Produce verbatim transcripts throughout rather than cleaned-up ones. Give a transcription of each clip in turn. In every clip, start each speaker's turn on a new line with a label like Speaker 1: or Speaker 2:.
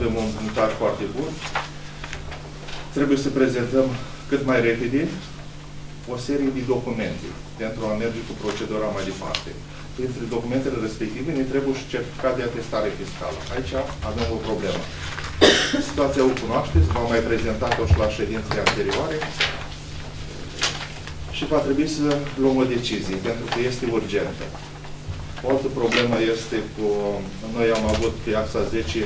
Speaker 1: avem un punctaj foarte bun. Trebuie să prezentăm cât mai repede o serie de documente pentru a merge cu procedura mai departe. Printre documentele respective ne trebuie și certificat de atestare fiscală. Aici avem o problemă. Situația o cunoașteți, v-am mai prezentat-o și la ședințele anterioare și va trebui să luăm o decizie, pentru că este urgentă. O altă problemă este cu... Noi am avut pe axa zece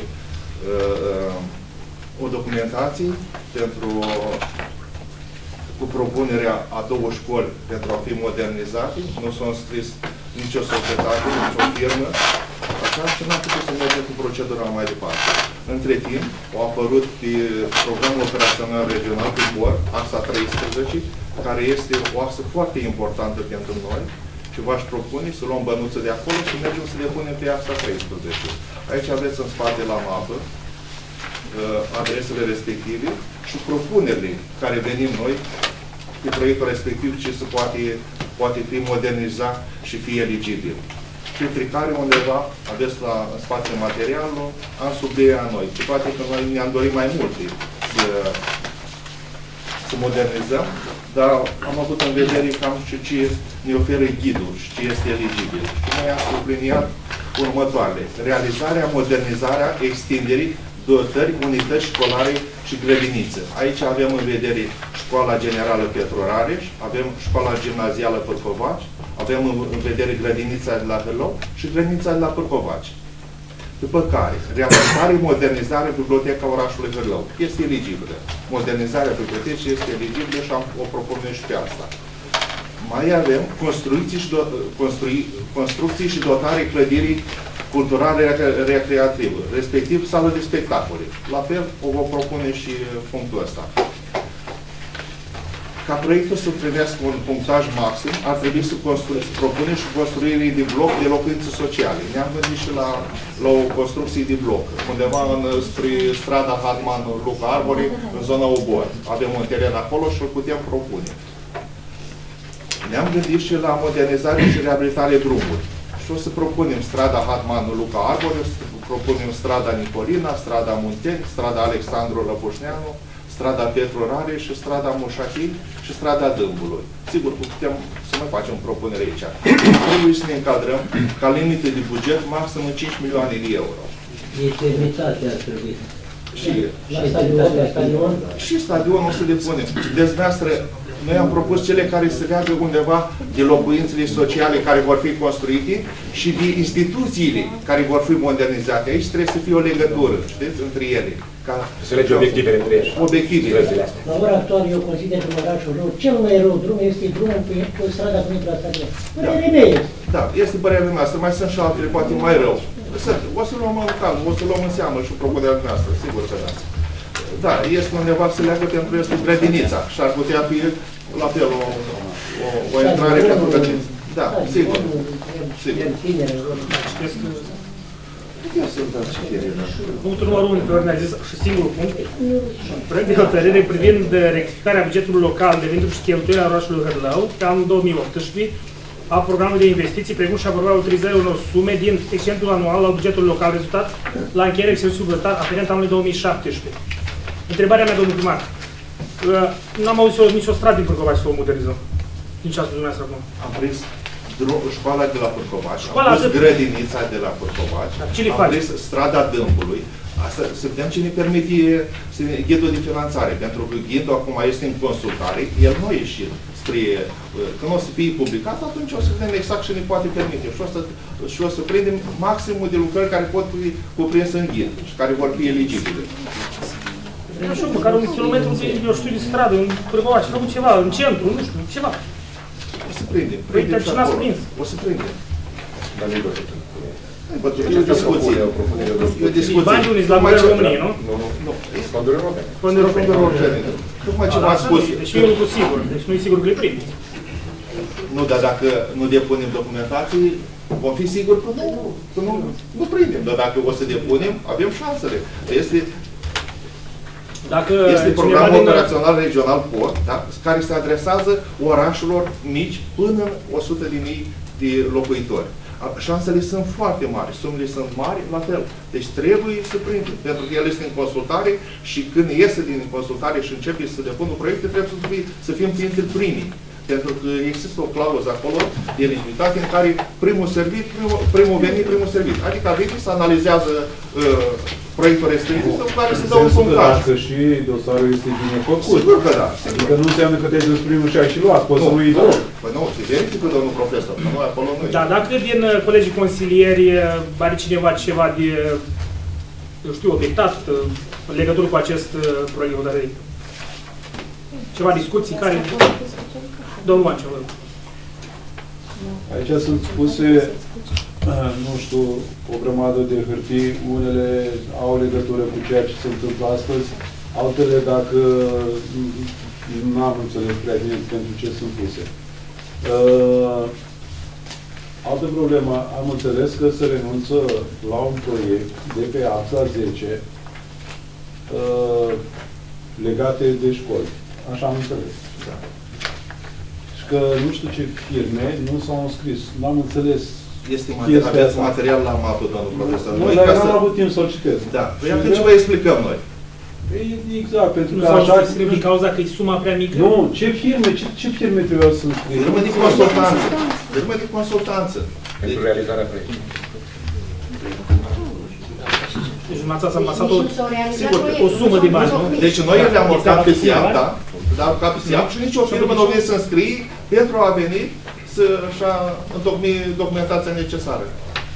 Speaker 1: o documentație pentru cu propunerea a două școli pentru a fi modernizate. Nu s-a înscris nicio societate, nicio firmă, așa, și n-am putut să mergem cu procedura mai departe. Între timp, au apărut pe programul operațional regional cu B O R, axa treisprezece, care este o axă foarte importantă pentru noi și v-aș propune să luăm bănuță de acolo și mergem să depunem pe axa treisprezece. Aici aveți în spate la mapă adresele respective și propunerile care venim noi pe proiectul respectiv ce se poate, poate fi modernizat și fi eligibil. Printre care undeva aveți la, în spatele materialul, am subliniat noi. Și poate că noi ne-am dorit mai multe să, să modernizăm, dar am avut în vedere cam și ce ne oferă ghidul și ce este eligibil. Și noi am subliniat următoarele. Realizarea, modernizarea, extinderii dotări, unități școlare și grădiniță. Aici avem în vedere Școala Generală Petru Rareș, avem Școala Gimnazială Pârcovaci, avem în vedere grădinița de la Hârlău și grădinița de la Pârcovaci. După care, reabilitare, modernizare, Biblioteca orașului Hârlău. Este eligibilă. Modernizarea bibliotecii este eligibilă și am o propunere și pe asta. Mai avem construcții și, do construi, construcții și dotare clădirii culturală recreativă, respectiv sală de spectacole. La fel, o vă propune și punctul ăsta. Ca proiectul să primească un punctaj maxim, ar trebui să, să propunem și construirea de bloc de locuințe sociale. Ne-am gândit și la, la o construcție de bloc, undeva în, spre strada Hartman Luca Arbore, în zona Obor. Avem un teren acolo și îl putem propune. Ne-am gândit și la modernizare și reabilitare drumuri. Și o să propunem strada Hatmanu Luca Arbore, o să propunem strada Nicolina, strada Munteni, strada Alexandru Lăpușneanu, strada Petru Rareș și strada Mușachi și strada Dâmbului. Sigur, putem să mai facem propunere aici. Trebuie să ne încadrăm ca limită de buget maxim cinci milioane de euro.
Speaker 2: Eternitate ar trebui.
Speaker 1: Și,
Speaker 2: la stadion, la stadion.
Speaker 1: Și stadionul o să depunem. Deci, noastră, noi am propus cele care se leagă undeva de locuințele sociale care vor fi construite și de instituțiile care vor fi modernizate. Aici trebuie să fie o legătură, știți, între ele. Ca
Speaker 3: să lege obiectivele între ele.
Speaker 1: Obiectivele.
Speaker 2: La ora actuală, eu consider că în orașul rău, cel mai rău drum este drumul pe, pe strada până la stadion. Părerea mea este.
Speaker 1: Da, este părerea noastră. Mai sunt și altele, poate mai rău. O să luăm în calm, o să luăm în seamă și propunerea noastră, sigur că da. Da, este undeva să leagă pentru este grădinița și ar putea fi la fel o, o, o intrare pentru grădiniță. Da, sigur. Sigur.
Speaker 4: Punctul numărul unu pe ordinea zis și singurul punct. Proiect de hotărâre privind rectificarea bugetului local de venituri și cheltuieli a orașului Hârlău pe anul două mii optsprezece a programului de investiții, precum și aprobarea utilizării unor sume din excedentul anual al bugetului local rezultat la încheierea exercițiului bugetar aferent anului două mii șaptesprezece. Întrebarea mea, domnul primar. N-am auzit nicio stradă din Pârcovaci să o modernizăm. Din ce ați spus dumneavoastră acum?
Speaker 1: Am prins școala de la Pârcovaci, am pus grădinița de la Pârcovaci, am prins strada Dâmbului. Asta să vedem ce ne permite ghidul de finanțare, pentru că ghidul acum este în consultare, el nu a ieșit spre... Când o să fie publicat, atunci o să vedem exact ce ne poate permite și o să, și o să prindem maximul de lucrări care pot fi cuprinse în ghid și care vor fi eligibile.
Speaker 4: Așa, măcar un kilometru de, eu știu, de stradă, în Pârcovaci, făcut ceva, în centru, nu știu, ceva.
Speaker 1: O să prindem, prindem și acolo. O să prindem.
Speaker 3: Dar nu-i doar.
Speaker 1: E o discuție. E o discuție.
Speaker 4: Banii uniți la Guvernul României, nu?
Speaker 1: Nu, nu, nu.
Speaker 3: Fonduri europene.
Speaker 4: Fonduri europene.
Speaker 1: Tocmai ce v-am spus.
Speaker 4: Deci e un lucru sigur, deci nu e sigur că le prinde.
Speaker 1: Nu, dar dacă nu depunem documentații, vom fi siguri că nu, că nu, nu prindem. Dar dacă o să depunem, avem șansele. Este...
Speaker 4: Dacă
Speaker 1: este programul operațional regional port, da? Care se adresează orașelor mici până în o sută de mii de locuitori. șansele sunt foarte mari, sumele sunt mari, la fel. Deci trebuie să prindem, pentru că el este în consultare și când iese din consultare și începe să depună proiecte, trebuie să, fie, să fim printre primii. Pentru că există o clauză acolo de eligibilitate în care primul servit, primul, primul venit, primul servit. Adică vine să analizează uh, proiectul respectiv, după care să dau un punctaj.
Speaker 5: Dacă și dosarul este bine făcut.
Speaker 1: Sigur că da. Sigur.
Speaker 5: Adică nu înseamnă că te-ai dus primul și ai și luat, poți să nu-i dau.
Speaker 1: Păi nu, se verifică, domnul profesor, că noi acolo nu.
Speaker 4: Da, dacă din uh, colegii consilieri uh, are cineva ceva de, eu știu, obiectat uh, în legătură cu acest uh, proiect de hotărâre. Ceva discuții care... Domnul Mancea, vă rog.
Speaker 5: Aici sunt spuse, nu știu, o grămadă de hârtii, unele au legătură cu ceea ce se întâmplă astăzi, altele, dacă nu am înțeles prea bine pentru ce sunt puse. Uh, altă problemă, am înțeles că se renunță la un proiect de pe A X A zece uh, legate de școli. Așa am înțeles. Da. Și că nu știu ce firme nu s-au înscris. N-am înțeles.
Speaker 1: Este material, aveți material la mapă, domnul profesor.
Speaker 5: Nu, dar n-am avut timp să-l citesc.
Speaker 1: Da. Păi atunci vă explicăm noi.
Speaker 5: Exact, pentru
Speaker 4: nu
Speaker 5: că așa...
Speaker 4: Nu din cauza că e suma prea mică?
Speaker 5: Nu, ce firme, ce, ce firme trebuiau să înscrie?
Speaker 1: Firme de consultanță. Firme de consultanță.
Speaker 3: Pentru realizarea proiectului.
Speaker 4: Deci dumneavoastră ați amasat o, sigur, o sumă de bani, nu?
Speaker 1: Deci noi le-am urcat pe SIAP, da? Dar ca pe SIAP și nici o firmă nu vine să înscrie pentru a veni să așa întocmi documentația necesară.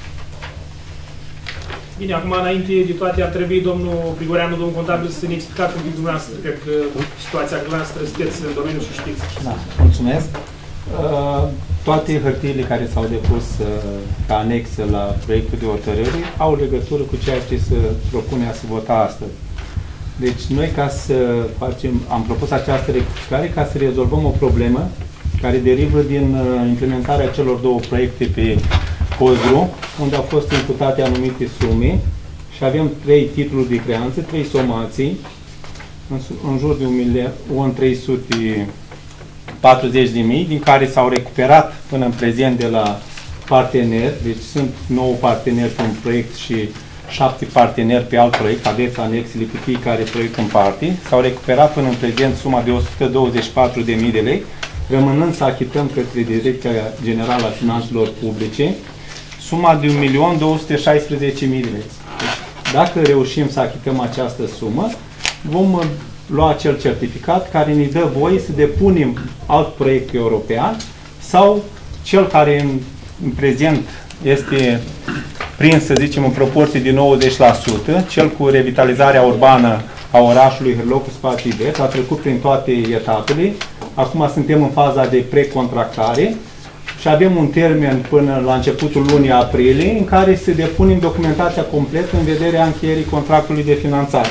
Speaker 4: Bine, acum înainte de toate ar trebui domnul Grigoreanu, domnul contabil, să ne explicați un pic dumneavoastră. Cred că situația dumneavoastră sunteți în domeniul și știți.
Speaker 6: Da, mulțumesc. Uh, toate hârtiile care s-au depus uh, ca anexă la proiectul de hotărâre au legătură cu ceea ce se propune a se vota astăzi. Deci noi ca să facem, am propus această rectificare ca să rezolvăm o problemă care derivă din uh, implementarea celor două proiecte pe COSRU, unde au fost imputate anumite sume și avem trei titluri de creanță, trei somații, în, în jur de un milion trei sute patruzeci de mii, din care s-au recuperat până în prezent de la parteneri, deci sunt nouă parteneri pe un proiect și șapte parteneri pe alt proiect, aveți anexele pe fiecare proiect în parte, s-au recuperat până în prezent suma de o sută douăzeci și patru de mii de lei, rămânând să achităm către Direcția Generală a Finanțelor Publice suma de un milion două sute șaisprezece mii de lei. Deci, dacă reușim să achităm această sumă, vom lua acel certificat care ne dă voie să depunem alt proiect european sau cel care în, în prezent este prins, să zicem, în proporție de nouăzeci la sută, cel cu revitalizarea urbană a orașului Hârlocu Spații Verzi, a trecut prin toate etapele. Acum suntem în faza de precontractare și avem un termen până la începutul lunii aprilie în care să depunem documentația completă în vederea încheierii contractului de finanțare.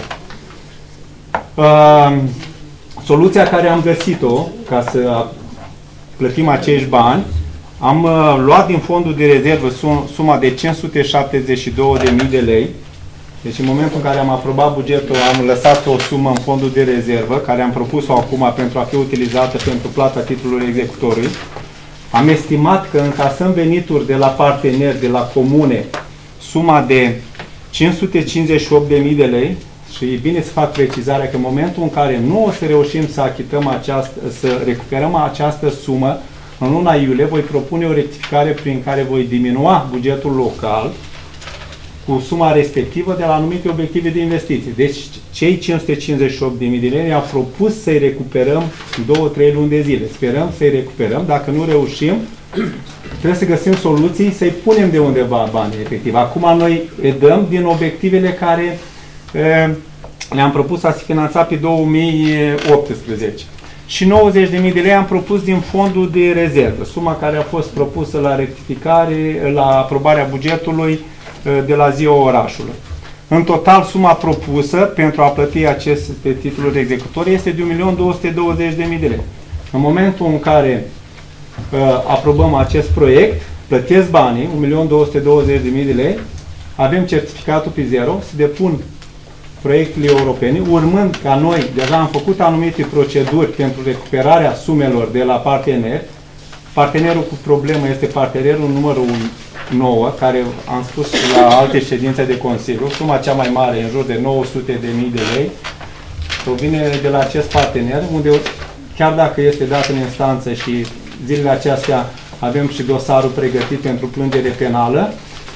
Speaker 6: Uh, soluția care am găsit-o ca să plătim acești bani, am uh, luat din fondul de rezervă sum, suma de cinci sute șaptezeci și două de mii de lei. Deci în momentul în care am aprobat bugetul, am lăsat o sumă în fondul de rezervă, care am propus-o acum pentru a fi utilizată pentru plata titlului executorului. Am estimat că încasăm venituri de la parteneri, de la comune, suma de cinci sute cincizeci și opt de mii de lei și e bine să fac precizarea că în momentul în care nu o să reușim să achităm această, să recuperăm această sumă, în luna iulie voi propune o rectificare prin care voi diminua bugetul local cu suma respectivă de la anumite obiective de investiții. Deci cei cinci sute cincizeci și opt de mii de lei ne-au propus să-i recuperăm în două trei luni de zile. Sperăm să-i recuperăm. Dacă nu reușim, trebuie să găsim soluții să-i punem de undeva banii efectiv. Acum noi dăm din obiectivele care le-am propus a se finanța pe două mii optsprezece. Și nouăzeci de mii de lei am propus din fondul de rezervă, suma care a fost propusă la rectificare, la aprobarea bugetului de la Ziua Orașului. În total, suma propusă pentru a plăti aceste titluri executorii este de un milion două sute douăzeci de mii de lei. În momentul în care uh, aprobăm acest proiect, plătesc banii, un milion două sute douăzeci de mii de lei, avem certificatul pe zero, se depun proiectele europene, urmând ca noi, deja am făcut anumite proceduri pentru recuperarea sumelor de la parteneri. Partenerul cu problemă este partenerul numărul unu, nouă, care am spus și la alte ședințe de Consiliu, suma cea mai mare, în jur de nouă sute de mii de lei, provine de la acest partener, unde chiar dacă este dat în instanță și zilele acestea avem și dosarul pregătit pentru plângere penală,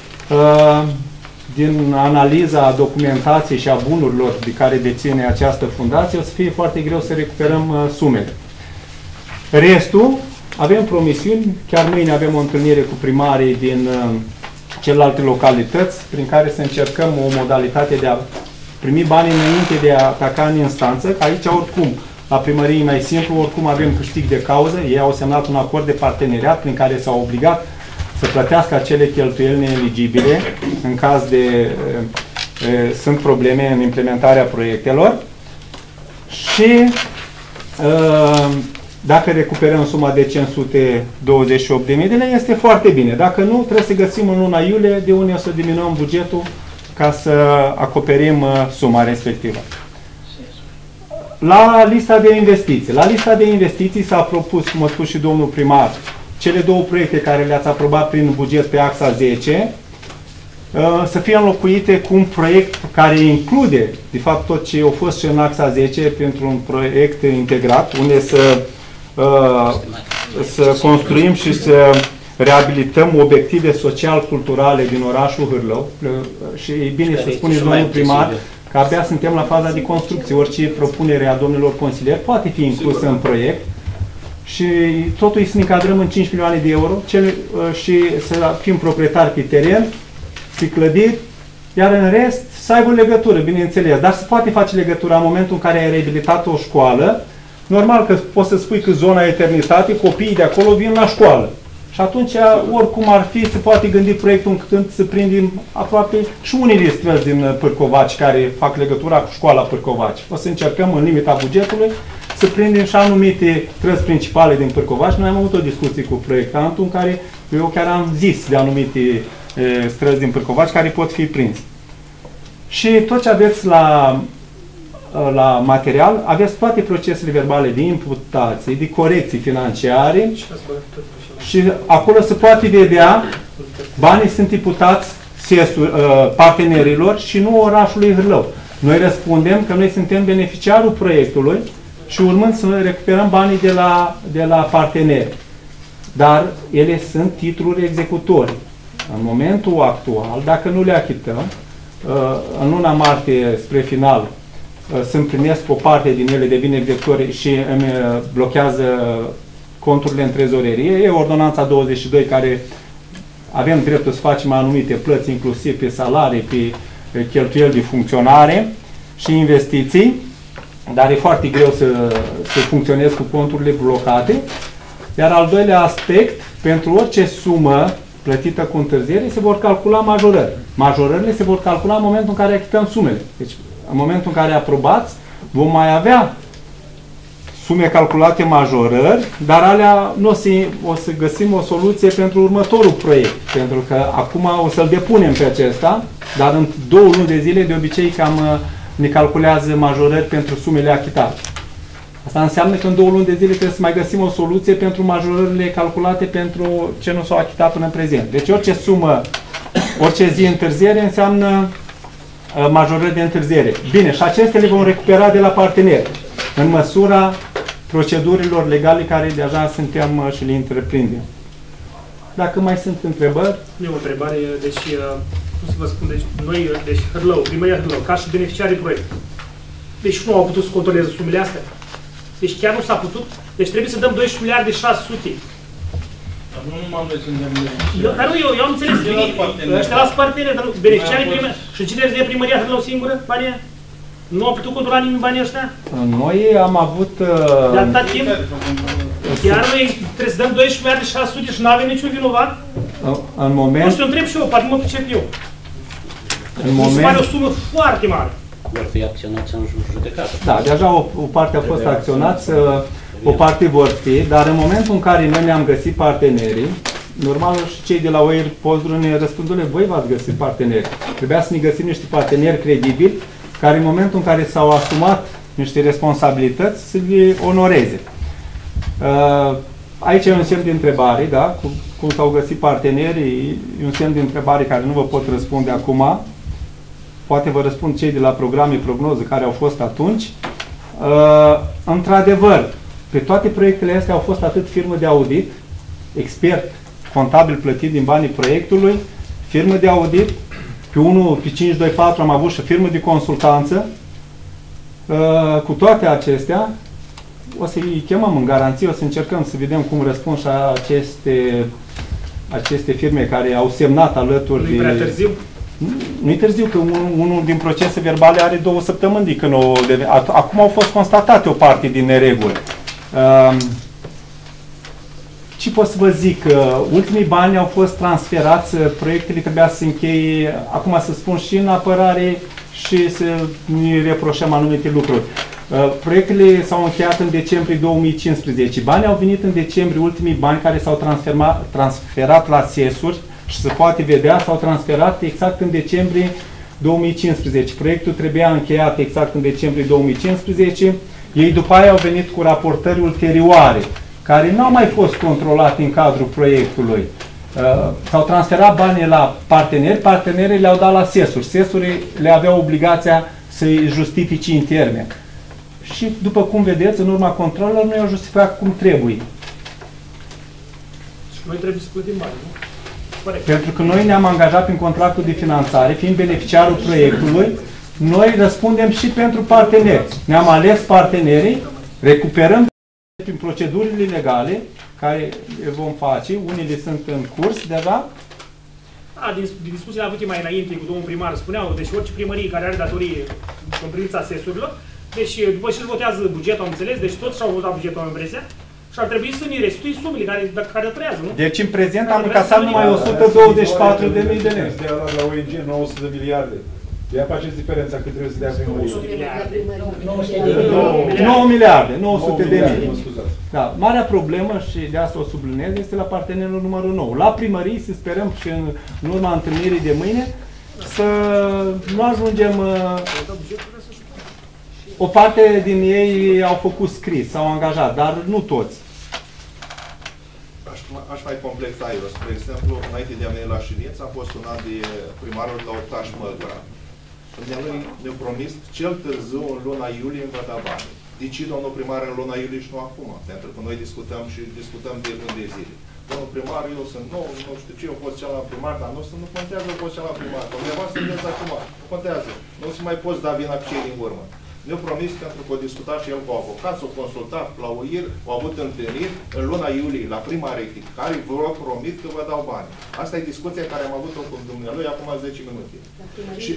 Speaker 6: din analiza documentației și a bunurilor de care deține această fundație, o să fie foarte greu să recuperăm sumele. Restul, avem promisiuni, chiar mâine avem o întâlnire cu primarii din celelalte localități, prin care să încercăm o modalitate de a primi banii înainte de a ataca în instanță, că aici oricum, la primărie e mai simplu, oricum avem câștig de cauză, ei au semnat un acord de parteneriat prin care s-au obligat să plătească acele cheltuieli neeligibile în caz de e, e, sunt probleme în implementarea proiectelor și e, dacă recuperăm suma de cinci sute douăzeci și opt de mii de lei, este foarte bine. Dacă nu, trebuie să găsim în luna iulie de unde o să diminuăm bugetul ca să acoperim uh, suma respectivă. La lista de investiții. La lista de investiții s-a propus, cum a spus și domnul primar, cele două proiecte care le-ați aprobat prin buget pe axa zece, uh, să fie înlocuite cu un proiect care include, de fapt, tot ce a fost și în axa zece pentru un proiect integrat, unde să Uh, să construim și să reabilităm obiective social-culturale din orașul Hârlău. Uh, și e bine să spuneți, domnul primar, că abia suntem la faza de construcție. Orice propunere a domnilor consilieri poate fi inclusă în proiect și totul e să ne încadrăm în cinci milioane de euro cele, uh, și să fim proprietari pe teren, pe clădiri, iar în rest să aibă legătură, bineînțeles. Dar se poate face legătura în momentul în care ai reabilitat o școală. Normal că poți să spui că zona eternitate, copiii de acolo vin la școală. Și atunci, oricum ar fi, se poate gândi proiectul încât să prindem aproape și unele străzi din Pârcovaci care fac legătura cu școala Pârcovaci. O să încercăm în limita bugetului să prindem și anumite străzi principale din Pârcovaci. Noi am avut o discuție cu proiectantul în care eu chiar am zis de anumite e, străzi din Pârcovaci care pot fi prinse. Și tot ce aveți la la material, aveți toate procesele verbale de imputații, de corecții financiare și acolo se poate vedea banii sunt imputați partenerilor și nu orașului Hârlău. Noi răspundem că noi suntem beneficiarul proiectului și urmând să recuperăm banii de la, de la parteneri. Dar ele sunt titluri executorii. În momentul actual, dacă nu le achităm, în luna martie spre final, să împlinesc o parte din ele, devin executori și îmi blochează conturile în trezorerie. E ordonanța douăzeci și doi care avem dreptul să facem anumite plăți, inclusiv pe salarii, pe cheltuieli de funcționare și investiții, dar e foarte greu să, să funcționez cu conturile blocate. Iar al doilea aspect, pentru orice sumă plătită cu întârziere, se vor calcula majorări. Majorările se vor calcula în momentul în care achităm sumele. Deci, în momentul în care aprobați, vom mai avea sume calculate majorări, dar alea nu o să, o să găsim o soluție pentru următorul proiect, pentru că acum o să-l depunem pe acesta, dar în două luni de zile, de obicei, cam ne calculează majorări pentru sumele achitate. Asta înseamnă că în două luni de zile trebuie să mai găsim o soluție pentru majorările calculate pentru ce nu s-au achitat până în prezent. Deci orice sumă, orice zi întârziere înseamnă majorări de întârziere. Bine, și acestea le vom recupera de la parteneri, în măsura procedurilor legale care deja suntem și le întreprindem. Dacă mai sunt întrebări?
Speaker 4: Eu o întrebare, deci, cum să vă spun, deci, noi, deci, Hârlău, primăria Hârlău, ca și beneficiarii proiectului, deci nu au putut să controleze sumele astea. Deci chiar nu s-a putut, deci trebuie să dăm doisprezece miliarde șase sute.
Speaker 7: Nu m-am dus în
Speaker 4: eu, dar nu, eu, eu am înțeles bine. Ăștia las parteneri, dar nu, beneficiarii primării. Și cine de primăria Hârlău singură, banii? Nu a putut controla nimeni banii ăștia?
Speaker 6: Noi am avut... Uh,
Speaker 4: de atâta timp? Chiar noi trebuie să dăm doisprezece miliarde șase sute și nu avem niciun vinovat?
Speaker 6: În moment...
Speaker 4: Nu știu, întreb și eu, poate mă pricep eu.
Speaker 6: În
Speaker 4: mi se pare o sumă foarte mare.
Speaker 7: Vor fi acționați în judecată.
Speaker 6: Da, deja o, o parte a fost acționați, o parte vor fi, dar în momentul în care noi ne-am găsit partenerii, normal și cei de la O I R Pozdru ne răspundule, voi v-ați găsit parteneri. Trebuia să ne găsim niște parteneri credibili, care în momentul în care s-au asumat niște responsabilități, să le onoreze. Aici e un semn de întrebare, da? Cum, cum s-au găsit partenerii, e un semn de întrebare care nu vă pot răspunde acum. Poate vă răspund cei de la programe prognoză care au fost atunci. Uh, într-adevăr, pe toate proiectele astea au fost atât firmă de audit, expert contabil plătit din banii proiectului, firmă de audit, pe unu, pe cinci doi patru am avut și firmă de consultanță. Uh, cu toate acestea, o să-i chemăm în garanție, o să încercăm să vedem cum răspund și aceste, aceste firme care au semnat alături de...
Speaker 4: Nu-i prea târziu?
Speaker 6: Nu-i târziu, că un, unul din procese verbale are două săptămâni de când o... De, acum au fost constatate o parte din nereguli. Uh, ce pot să vă zic? Uh, ultimii bani au fost transferați, proiectele trebuia să se încheie, acum să spun și în apărare și să ne reproșăm anumite lucruri. Uh, proiectele s-au încheiat în decembrie două mii cincisprezece. Banii au venit în decembrie, ultimii bani care s-au transferat, transferat la S E S-uri și se poate vedea, s-au transferat exact în decembrie două mii cincisprezece. Proiectul trebuia încheiat exact în decembrie două mii cincisprezece. Ei după aia au venit cu raportări ulterioare, care nu au mai fost controlate în cadrul proiectului. Uh, s-au transferat banii la parteneri, partenerii le-au dat la S E S-uri. S E S-urile le aveau obligația să-i justifice în termen. Și după cum vedeți, în urma controlelor nu i-au justificat cum trebuie.
Speaker 4: Și noi trebuie să plătim bani, nu? Corect.
Speaker 6: Pentru că noi ne-am angajat prin contractul de finanțare, fiind beneficiarul proiectului, noi răspundem și pentru parteneri. Ne-am ales partenerii, recuperăm prin procedurile legale, care le vom face, unele sunt în curs deja.
Speaker 4: A, din, din discuțiile avute mai înainte cu domnul primar, spuneau, deci orice primărie care are datorie în privința S E S-urilor, deci după ce își votează bugetul, am înțeles, deci toți și-au votat bugetul în Brescia și ar trebui să ne restitui sumele care, care trăiază, nu?
Speaker 6: Deci în prezent am încasat numai o sută douăzeci și patru de mii de lei.
Speaker 5: Este la O N G nouă sute de miliarde. De aia faceți diferența cât trebuie să dea primărie.
Speaker 6: nouă miliarde, nouă sute de mii.
Speaker 5: Mă scuzați.
Speaker 6: Da, marea problemă, și de asta o subliniez, este la partenerul numărul nouă. La primării, să sperăm și în, în urma întâlnirii de mâine, să nu ajungem... O parte din ei au făcut scris, s-au angajat, dar nu toți.
Speaker 1: Aș, aș mai complexa eu. Spre exemplu, înainte de a veni la ședință, a fost un an de primarul la Octaș Măgura. Dumnealui ne-a promis cel târziu în luna iulie îmi va da bani. De ce domnul primar în luna iulie și nu acum? Pentru că noi discutăm și discutăm de luni de zile. Domnul primar, eu sunt nou, nu știu ce, eu fost celălalt primar, dar nu, nu contează, eu fost celălalt primar. Undeva să vedeți acum, nu contează. Nu se mai poți da vina cu cei din urmă. Ne-au promis, pentru că a discutat și el cu avocat, s-au consultat la U I R, au avut întâlniri în luna iulie, la prima rectificare, vă promit că vă dau bani. Asta e discuția care am avut-o cu dumnealui acum zece minute. Și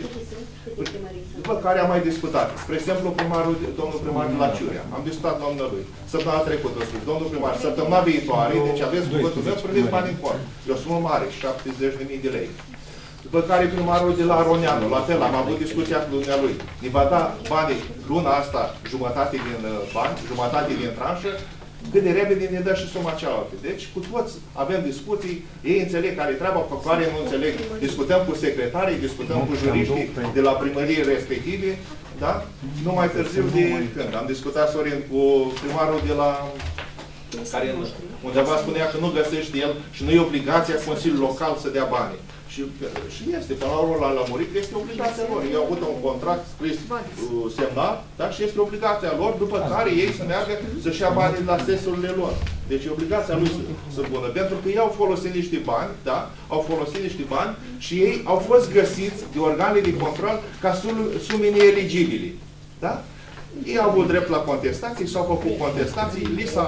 Speaker 1: după care am mai discutat. Spre exemplu, primarul, domnul primar de la Ciurea. Am discutat domnului. Săptămâna trecută, spus, domnul primar, săptămâna viitoare, deci aveți cuvântul meu, priviți bani în cont. E o sumă mare, șaptezeci de mii de lei. După care primarul de la Roneanu, la fel, am avut discuția cu dumnealui. Ne va da banii luna asta, jumătate din bani, jumătate din tranșă, cât de repede ne dă și suma cealaltă. Deci, cu toți avem discuții, ei înțeleg care e treaba, cu care nu înțeleg. Discutăm cu secretarii, discutăm cu juriștii de la primărie respective, da? Nu mai târziu de când. Am discutat, Sorin, cu primarul de la... care undeva spunea că nu găsește el și nu e obligația Consiliului Local să dea banii. Și, și este, până la urmă, la lămurit, este obligația lor. Ei au avut un contract scris, uh, semnat, da? Și este obligația lor, după care ei să meargă să-și ia banii la S E S-urile lor. Deci e obligația lui să, să pună. Pentru că ei au folosit niște bani, da? Au folosit niște bani și ei au fost găsiți de organele de control ca sume neeligibile. Da? Ei au avut drept la contestații, s-au făcut contestații, li s-a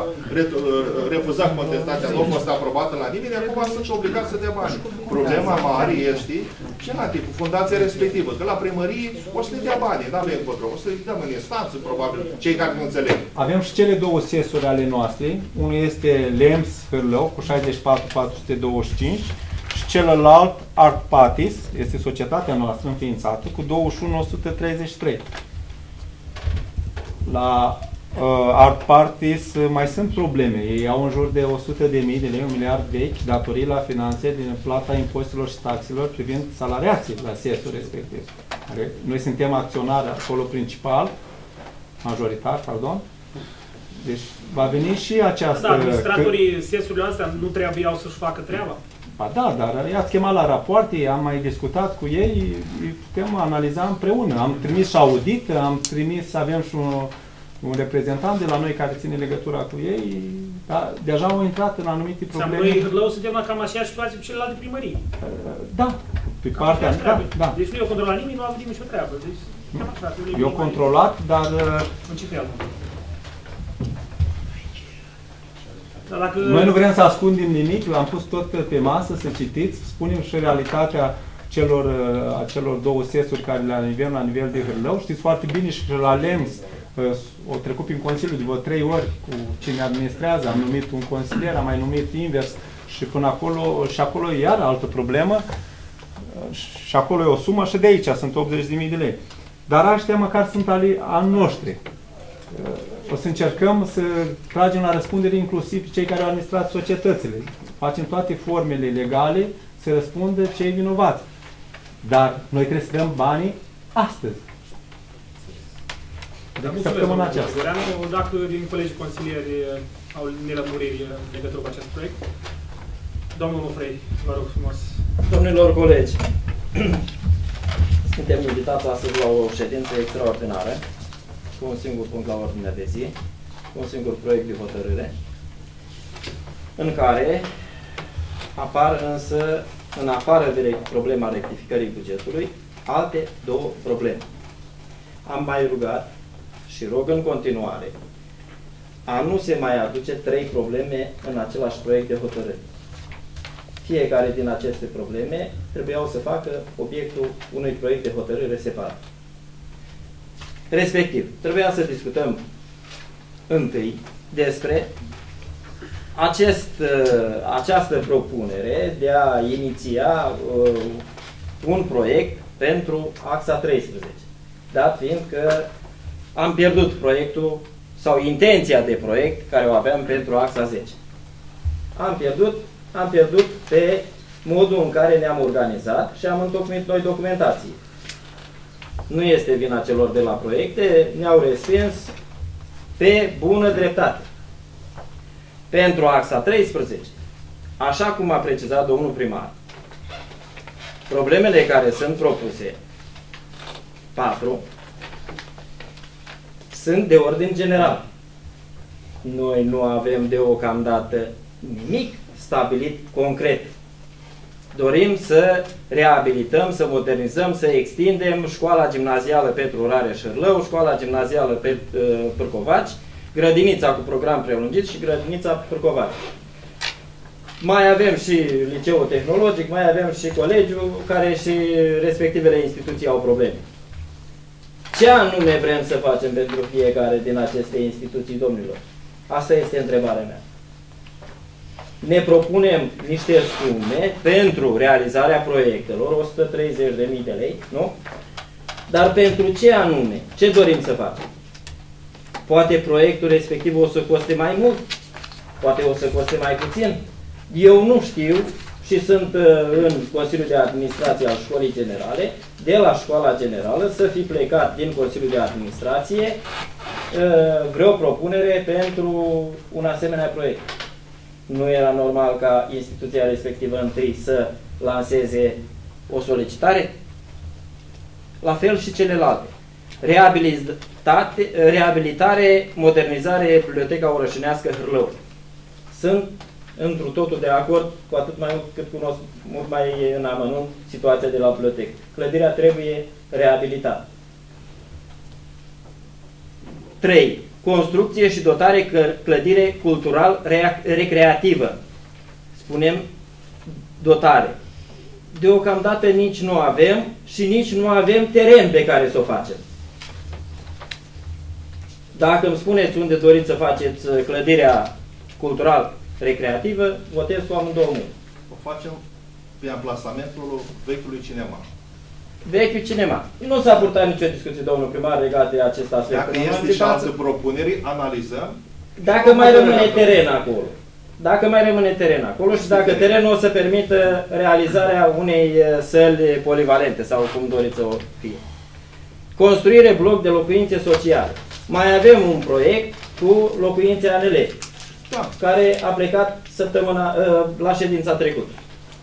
Speaker 1: refuzat contestația, nu a fost aprobată la nimeni, acum sunt obligați să dea bani. Problema mare este celălalt, cu fundația respectivă, că la primărie o să ne dea bani, nu avem control, o să-i dăm în instanță, probabil, cei care nu înțeleg.
Speaker 6: Avem și cele două S E S-uri ale noastre, unul este Lems Hârlău cu șaizeci și patru mii patru sute douăzeci și cinci și celălalt Art Patis, este societatea noastră înființată, cu douăzeci și unu mii o sută treizeci și trei. La uh, Art Parties uh, mai sunt probleme. Ei au în jur de o sută de mii de lei, un miliard vechi, datorii la finanțe din plata impozitelor și taxelor privind salariații la S E S-ul respectiv. Noi suntem acționari acolo principal, majoritar, pardon. Deci va veni și această...
Speaker 4: Da, administratorii sensurile astea nu trebuiau să-și facă treaba?
Speaker 6: Ba da, dar i-ați chemat la rapoarte, am mai discutat cu ei, îi putem analiza împreună. Am trimis și audit, am trimis, avem și un, un reprezentant de la noi care ține legătura cu ei, dar deja au intrat în anumite probleme.
Speaker 4: Noi în Hârlău suntem la cam așa situație cu celelalte primării.
Speaker 6: Da, pe partea da, da.
Speaker 4: Deci nu e controlat nimeni, nu a avut nicio treabă. Deci, așa,
Speaker 6: eu controlat, dar...
Speaker 4: În ce fel? Dacă...
Speaker 6: Noi nu vrem să ascundem nimic, l-am pus tot pe masă, să citiți, spunem și realitatea celor, a celor două sesuri care le avem la nivel de Hârlău. Știți foarte bine și la Lems, o trecut prin Consiliu de vreo trei ori cu cine administrează, am numit un consilier, am mai numit invers și până acolo, și acolo e iar altă problemă și acolo e o sumă și de aici sunt optzeci de mii de lei. Dar aștia măcar sunt ale a noștri. O să încercăm să tragem la răspundere inclusiv cei care au administrat societățile. Facem toate formele legale să răspundă cei vinovați. Dar noi trebuie să dăm banii astăzi.
Speaker 4: Dar săptămâna aceasta. Dacă din colegii consilieri au nelămuriri în legătură cu acest proiect, domnul Mofrei, vă rog frumos.
Speaker 8: Domnilor colegi, suntem invitați astăzi la o ședință extraordinară cu un singur punct la ordinea de zi, cu un singur proiect de hotărâre, în care apar însă, în afară de problema rectificării bugetului, alte două probleme. Am mai rugat și rog în continuare a nu se mai aduce trei probleme în același proiect de hotărâre. Fiecare din aceste probleme trebuiau să facă obiectul unui proiect de hotărâre separat. Respectiv, trebuia să discutăm întâi despre acest, această propunere de a iniția uh, un proiect pentru axa treisprezece, dat fiind că am pierdut proiectul sau intenția de proiect care o aveam pentru axa zece. Am pierdut, am pierdut pe modul în care ne-am organizat și am întocmit noi documentații. Nu este vina celor de la proiecte, ne-au respins pe bună dreptate. Pentru axa treisprezece, așa cum a precizat domnul primar, problemele care sunt propuse, patru, sunt de ordin general. Noi nu avem deocamdată nimic stabilit concret. Dorim să reabilităm, să modernizăm, să extindem școala gimnazială Petru Rareș Hârlău, școala gimnazială pe uh, Pârcovaci, grădinița cu program prelungit și grădinița Pârcovaci. Mai avem și liceul tehnologic, mai avem și colegiul, care și respectivele instituții au probleme. Ce anume vrem să facem pentru fiecare din aceste instituții, domnilor? Asta este întrebarea mea. Ne propunem niște sume pentru realizarea proiectelor, o sută treizeci de mii de lei, nu? Dar pentru ce anume? Ce dorim să facem? Poate proiectul respectiv o să coste mai mult, poate o să coste mai puțin. Eu nu știu și sunt în Consiliul de Administrație al Școlii Generale, de la Școala Generală să fi plecat din Consiliul de Administrație vreo propunere pentru un asemenea proiect. Nu era normal ca instituția respectivă întâi să lanseze o solicitare? La fel și celelalte. Reabilitare, modernizare, Biblioteca Orășenească Hârlău. Sunt întru totul de acord, cu atât mai mult cât cunosc mult mai în amănunt situația de la bibliotecă. Clădirea trebuie reabilitată. trei. Construcție și dotare clădire cultural-recreativă. Spunem dotare. Deocamdată nici nu avem și nici nu avem teren pe care să o facem. Dacă îmi spuneți unde doriți să faceți clădirea cultural-recreativă, votez cu amândouă mâini.
Speaker 1: O facem pe amplasamentul vechiului cinema.
Speaker 8: Vechiul cinema. Nu s-a purtat nicio discuție, domnul primar, legat de acest aspect.
Speaker 1: Dacă este și altă propuneri, analizăm.
Speaker 8: Dacă mai rămâne teren acolo. Dacă mai rămâne teren acolo și dacă terenul o să permită realizarea unei săli polivalente sau cum doriți să o fie. Construire bloc de locuințe sociale. Mai avem un proiect cu locuințe A N L,
Speaker 1: Da.
Speaker 8: care a plecat săptămâna, la ședința trecută.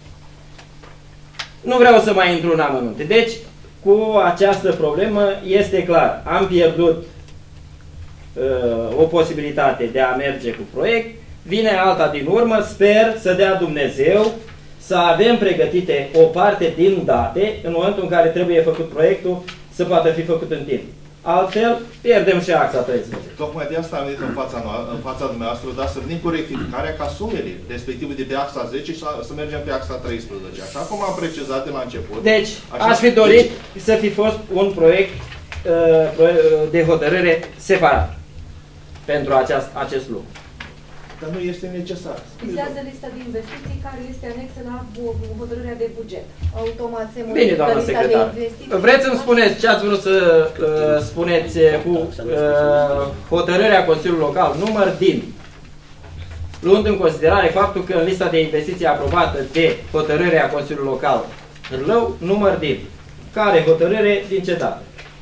Speaker 8: Nu vreau să mai intru în amănunte. Deci, cu această problemă este clar. Am pierdut uh, o posibilitate de a merge cu proiect. Vine alta din urmă. Sper să dea Dumnezeu să avem pregătite o parte din date în momentul în care trebuie făcut proiectul să poată fi făcut în timp. Altfel, pierdem și axa treisprezece.
Speaker 1: Tocmai de asta am venit în fața, în fața dumneavoastră, dar să venim cu rectificarea ca sumele, respectiv de pe axa zece și să mergem pe axa treisprezece. Așa cum am precizat de la început.
Speaker 8: Deci,
Speaker 1: așa
Speaker 8: aș fi dorit deci, să fi fost un proiect uh, de hotărâre separat pentru aceast, acest lucru.
Speaker 1: Dar nu este necesar.
Speaker 9: Vizează lista de investiții care este anexă la hotărârea de buget. Automat se
Speaker 8: Bine, doamnă secretar. Vreți să-mi spuneți ce ați vrut să uh, spuneți cu uh, hotărârea Consiliului Local, număr din, luând în considerare faptul că în lista de investiții aprobată de hotărârea Consiliului Local Hârlău, număr din, care hotărâre din ce dată?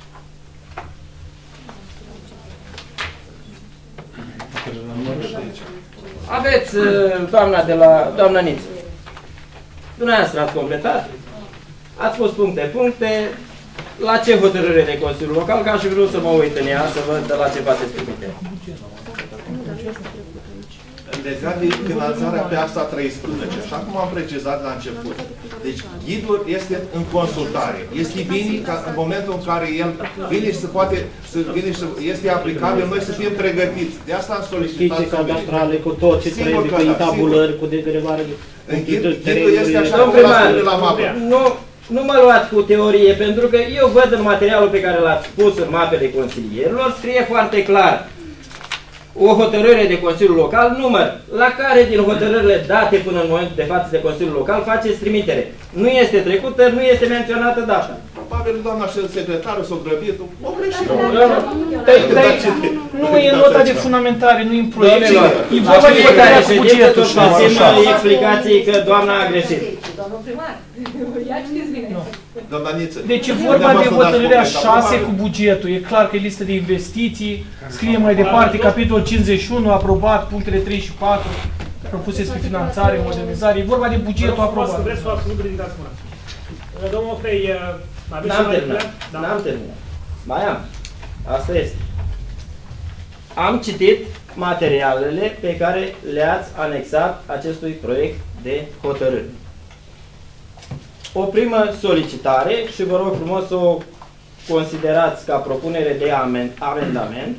Speaker 8: Aveți, doamna de la, doamna Niță, dumneavoastră ați completat, ați pus puncte, puncte, la ce hotărâre de Consiliul Local, că aș fi vrut să mă uit în ea, să văd de la ce faceți trimite.
Speaker 1: Legat de finanțarea pe axa treisprezece, așa cum am precizat la început. Deci, ghidul este în consultare. Este bine ca în momentul în care el vine și se poate, să vine și este aplicabil, noi să fim pregătiți. De asta am solicitat.
Speaker 7: Schițe cadastrale cu tot ce trebuie, cu intabulări, cu degrevare.
Speaker 1: Ghidul este așa
Speaker 8: cum
Speaker 1: la mapă.
Speaker 8: Nu, nu mă luați cu teorie, pentru că eu văd în materialul pe care l-ați pus în mapele consilierilor, scrie foarte clar o hotărâre de Consiliul Local, număr, la care din hotărârile date până în momentul de față de Consiliul Local faceți trimitere. Nu este trecută, nu este menționată data.
Speaker 1: Probabil doamna secretară s-o grăbit, o greșit.
Speaker 10: Nu e în nota de fundamentare, nu e în proiect.
Speaker 8: E vorba de hotărârea cu bugetul. Găsim explicații că doamna a greșit.
Speaker 9: Domnul primar, ia citiți bine.
Speaker 10: Deci e vorba de hotărârea șase cu bugetul. E clar că e listă de investiții. Scrie mai departe, capitolul cincizeci și unu, aprobat, punctele trei și patru, propuse spre finanțare, modernizare. E vorba de bugetul aprobat.
Speaker 4: Vreți să vă nu ridicați mâna. Domnul Ofrei, aveți
Speaker 8: N-am terminat. N-am terminat. Mai am. Asta este. Am citit materialele pe care le-ați anexat acestui proiect de hotărâre. O primă solicitare și vă rog frumos să o considerați ca propunere de amendament.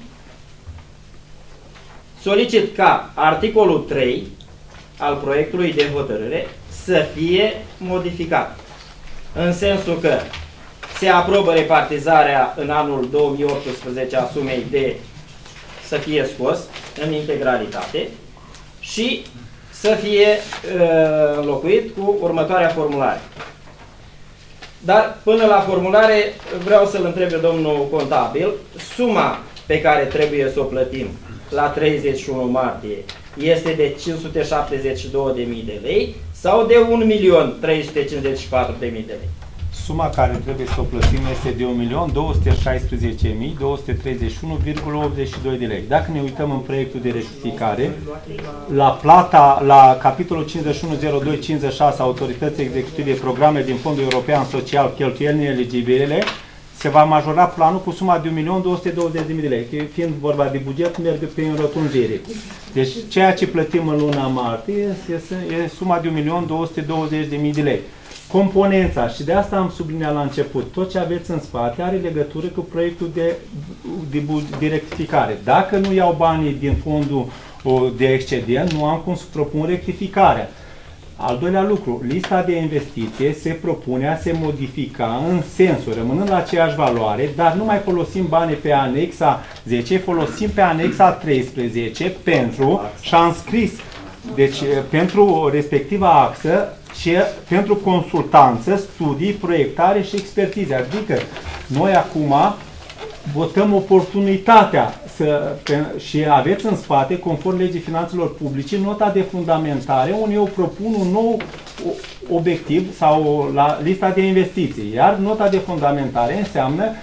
Speaker 8: Solicit ca articolul trei al proiectului de hotărâre să fie modificat. În sensul că se aprobă repartizarea în anul două mii optsprezece a sumei de să fie scos în integralitate și să fie uh, înlocuit cu următoarea formulare. Dar până la formulare vreau să-l întreb pe domnul contabil, suma pe care trebuie să o plătim la treizeci și unu martie este de cinci sute șaptezeci și două de mii de lei sau de un milion trei sute cincizeci și patru de mii de lei?
Speaker 6: Suma care trebuie să o plătim este de un milion două sute șaisprezece mii două sute treizeci și unu virgulă optzeci și doi de lei. Dacă ne uităm în proiectul de rectificare, la plata, la capitolul cincizeci și unu zero doi cincizeci și șase Autorități Executive Programe din Fondul European Social, cheltuieli neeligibile, se va majora planul cu suma de un milion două sute douăzeci de mii de lei. Fiind vorba de buget, merge pe înrotunjire. Deci ceea ce plătim în luna martie este suma de un milion două sute douăzeci de mii de lei. Componența, și de asta am subliniat la început, tot ce aveți în spate are legătură cu proiectul de, de, de rectificare. Dacă nu iau banii din fondul de excedent, nu am cum să propun rectificarea. Al doilea lucru, lista de investiție se propune a se modifica în sensul, rămânând la aceeași valoare, dar nu mai folosim banii pe anexa zece, folosim pe anexa treisprezece pentru, și am scris, deci pentru respectiva axă, și pentru consultanță, studii, proiectare și expertize. Adică noi acum votăm oportunitatea să, pe, și aveți în spate, conform legii finanțelor publice, nota de fundamentare, unde eu propun un nou obiectiv sau la lista de investiții. Iar nota de fundamentare înseamnă că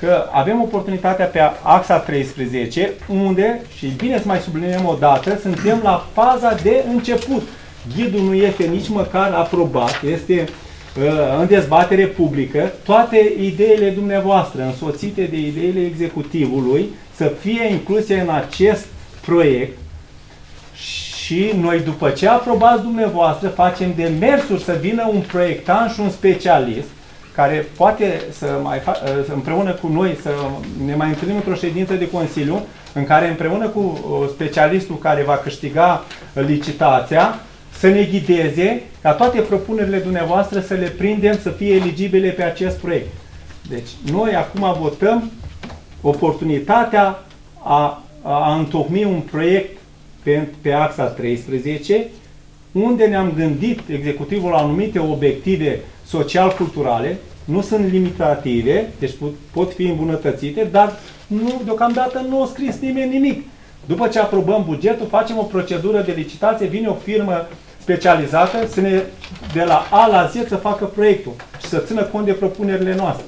Speaker 6: că avem oportunitatea pe axa treisprezece, unde, și bine să mai subliniem o dată, suntem la faza de început. Ghidul nu este nici măcar aprobat, este uh, în dezbatere publică. Toate ideile dumneavoastră, însoțite de ideile executivului, să fie incluse în acest proiect. Și noi, după ce aprobați dumneavoastră, facem demersuri să vină un proiectant și un specialist care poate să mai fa împreună cu noi să ne mai întâlnim într-o ședință de Consiliu în care împreună cu specialistul care va câștiga licitația să ne ghideze ca toate propunerile dumneavoastră să le prindem să fie eligibile pe acest proiect. Deci noi acum votăm oportunitatea a, a întocmi un proiect pe, pe axa treisprezece, unde ne-am gândit executivul la anumite obiective social-culturale, nu sunt limitative, deci pot, pot fi îmbunătățite, dar nu, deocamdată nu a scris nimeni nimic. După ce aprobăm bugetul, facem o procedură de licitație, vine o firmă specializată să ne, de la A la Z să facă proiectul și să țină cont de propunerile noastre.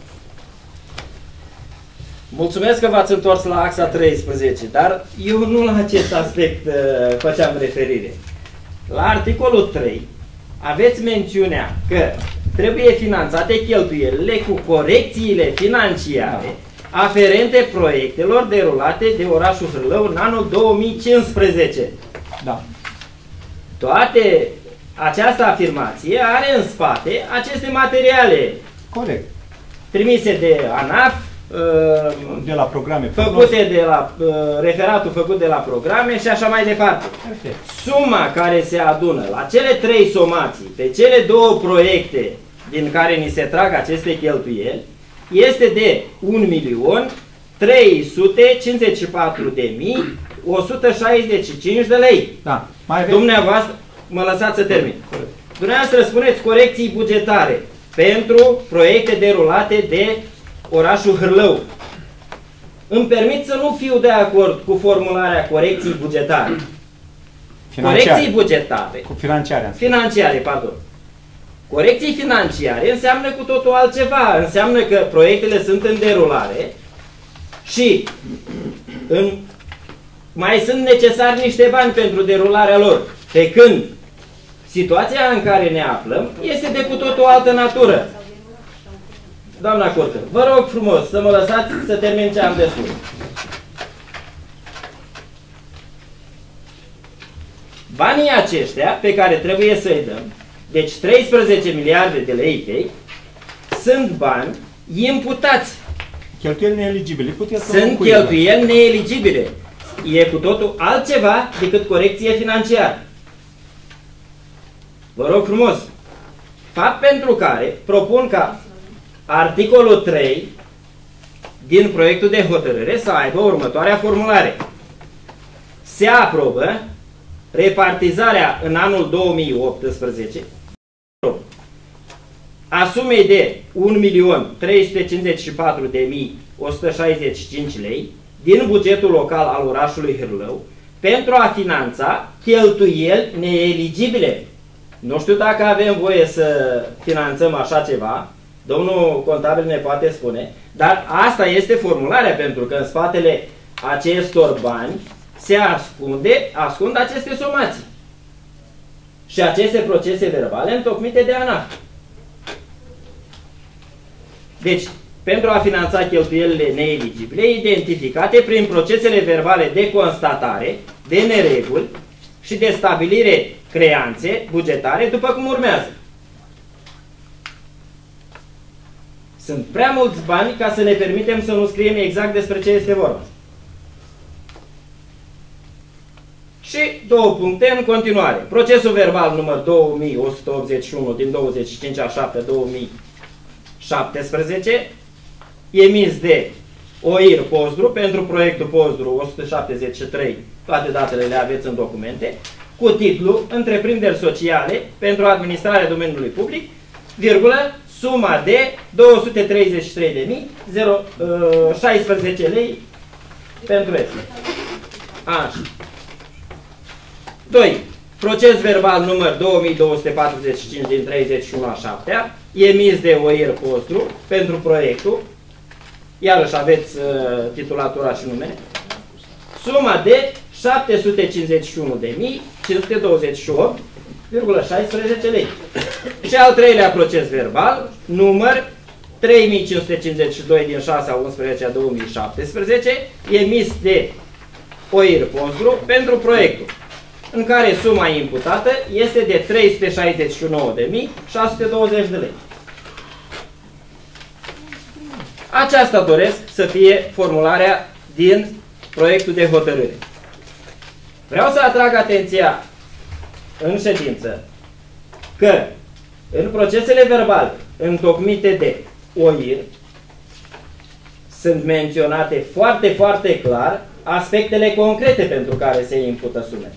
Speaker 8: Mulțumesc că v-ați întors la axa treisprezece, dar eu nu la acest aspect uh, făceam referire. La articolul trei aveți mențiunea că trebuie finanțate cheltuielile cu corecțiile financiare aferente proiectelor derulate de orașul Hârlău în anul două mii cincisprezece.
Speaker 6: Da.
Speaker 8: Toate această afirmație are în spate aceste materiale.
Speaker 6: Corect.
Speaker 8: Trimise de ANAF,
Speaker 6: de la programe
Speaker 8: făcute de la referatul făcut de la programe și așa mai departe.
Speaker 6: Perfect.
Speaker 8: Suma care se adună la cele trei somații pe cele două proiecte din care ni se trag aceste cheltuieli este de un milion trei sute cincizeci și patru de mii o sută șaizeci și cinci de lei.
Speaker 6: Da. Mai
Speaker 8: Dumneavoastră, mă lăsați să termin. Corect. Dumneavoastră spuneți corecții bugetare pentru proiecte derulate de orașul Hârlău. Îmi permit să nu fiu de acord cu formularea corecții bugetare.
Speaker 6: Financiare.
Speaker 8: Corecții bugetare.
Speaker 6: Cu financiare.
Speaker 8: Financiare, pardon. Corecții financiare înseamnă cu totul altceva. Înseamnă că proiectele sunt în derulare și în, mai sunt necesari niște bani pentru derularea lor. Pe când situația în care ne aflăm este de cu totul altă natură. Doamna Curcă, vă rog frumos să mă lăsați să termin ce am de spus. Banii aceștia pe care trebuie să-i dăm, deci treisprezece miliarde de lei, sunt bani imputați.
Speaker 6: Cheltuieli neeligibile.
Speaker 8: Sunt cheltuieli neeligibile. E cu totul altceva decât corecție financiară. Vă rog frumos. Fapt pentru care propun ca articolul trei din proiectul de hotărâre să aibă următoarea formulare. Se aprobă repartizarea în anul două mii optsprezece a sumei de un milion trei sute cincizeci și patru de mii o sută șaizeci și cinci lei din bugetul local al orașului Hârlău pentru a finanța cheltuieli neeligibile. Nu știu dacă avem voie să finanțăm așa ceva, domnul contabil ne poate spune, dar asta este formularea, pentru că în spatele acestor bani se ascunde, ascund aceste somații și aceste procese verbale întocmite de ANAF. Deci, pentru a finanța cheltuielile neeligibile identificate prin procesele verbale de constatare, de nereguli și de stabilire creanțe bugetare, după cum urmează. Sunt prea mulți bani ca să ne permitem să nu scriem exact despre ce este vorba. Și două puncte în continuare. Procesul verbal număr două mii o sută optzeci și unu din douăzeci și cinci a șaptea două mii șaptesprezece, emis de O I R Pozdru pentru proiectul Pozdru o sută șaptezeci și trei, toate datele le aveți în documente, cu titlu Întreprinderi sociale pentru administrarea domeniului public, virgulă, suma de două sute treizeci și trei de mii șaisprezece lei pentru este. Așa. doi. Proces verbal număr două mii două sute patruzeci și cinci din treizeci și unu a șaptea, emis de O I R Postru pentru proiectul iarăși aveți uh, titulatura și numele, suma de șapte sute cincizeci și unu de mii cinci sute douăzeci și opt virgulă șaisprezece lei. Și al treilea proces verbal, număr trei mii cinci sute cincizeci și doi din șase a unsprezecea două mii șaptesprezece, emis de O I R Ponsgru pentru proiectul, în care suma imputată este de trei sute șaizeci și nouă de mii șase sute douăzeci de lei. Aceasta doresc să fie formularea din proiectul de hotărâre. Vreau să atrag atenția în ședință că în procesele verbale întocmite de O I R sunt menționate foarte, foarte clar aspectele concrete pentru care se impută sume.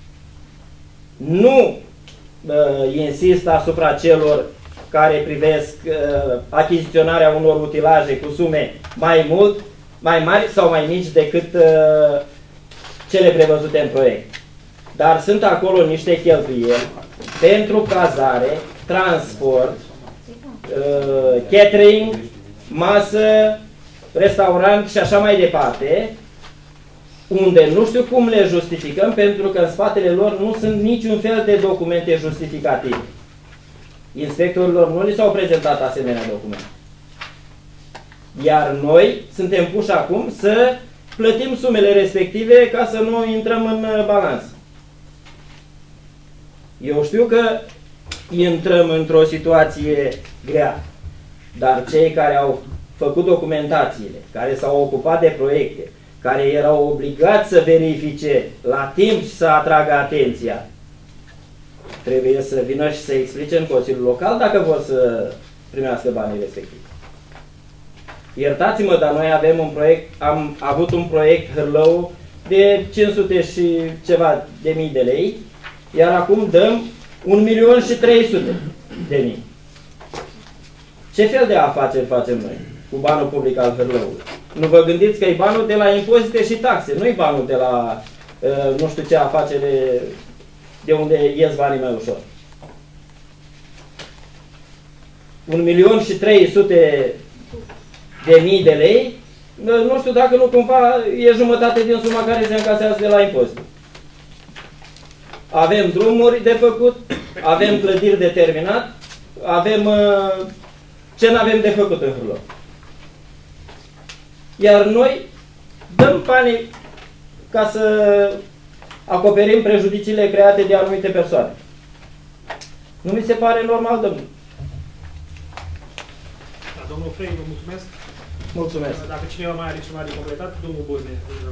Speaker 8: Nu uh, insist asupra celor care privesc uh, achiziționarea unor utilaje cu sume mai mult, mai mari sau mai mici decât uh, cele prevăzute în proiect. Dar sunt acolo niște cheltuieli pentru cazare, transport, uh, catering, masă, restaurant și așa mai departe, unde nu știu cum le justificăm, pentru că în spatele lor nu sunt niciun fel de documente justificative. Inspectorilor nu li s-au prezentat asemenea documente. Iar noi suntem puși acum să plătim sumele respective ca să nu intrăm în balans. Eu știu că intrăm într-o situație grea, dar cei care au făcut documentațiile, care s-au ocupat de proiecte, care erau obligați să verifice la timp și să atragă atenția, trebuie să vină și să explice în Consiliul Local dacă vor să primească banii respectivi. Iertați-mă, dar noi avem un proiect, am avut un proiect Hârlău de cinci sute și ceva de mii de lei, iar acum dăm un milion și trei sute de mii. Ce fel de afaceri facem noi cu banul public al Hârlăului? Nu vă gândiți că e banul de la impozite și taxe, nu e banul de la uh, nu știu ce afacere de unde ies banii mai ușor. Un milion și trei sute de mii de lei, nu știu dacă nu cumva e jumătate din suma care se încasează de la impozite. Avem drumuri de făcut, avem clădiri de terminat, avem uh, ce n-avem de făcut în Hârlău. Iar noi dăm banii ca să acoperim prejudiciile create de anumite persoane. Nu mi se pare normal, domnule.
Speaker 4: Da, domnul Frei, vă mulțumesc.
Speaker 8: Mulțumesc.
Speaker 4: Dacă cineva mai are ceva de completat, domnul Buzne.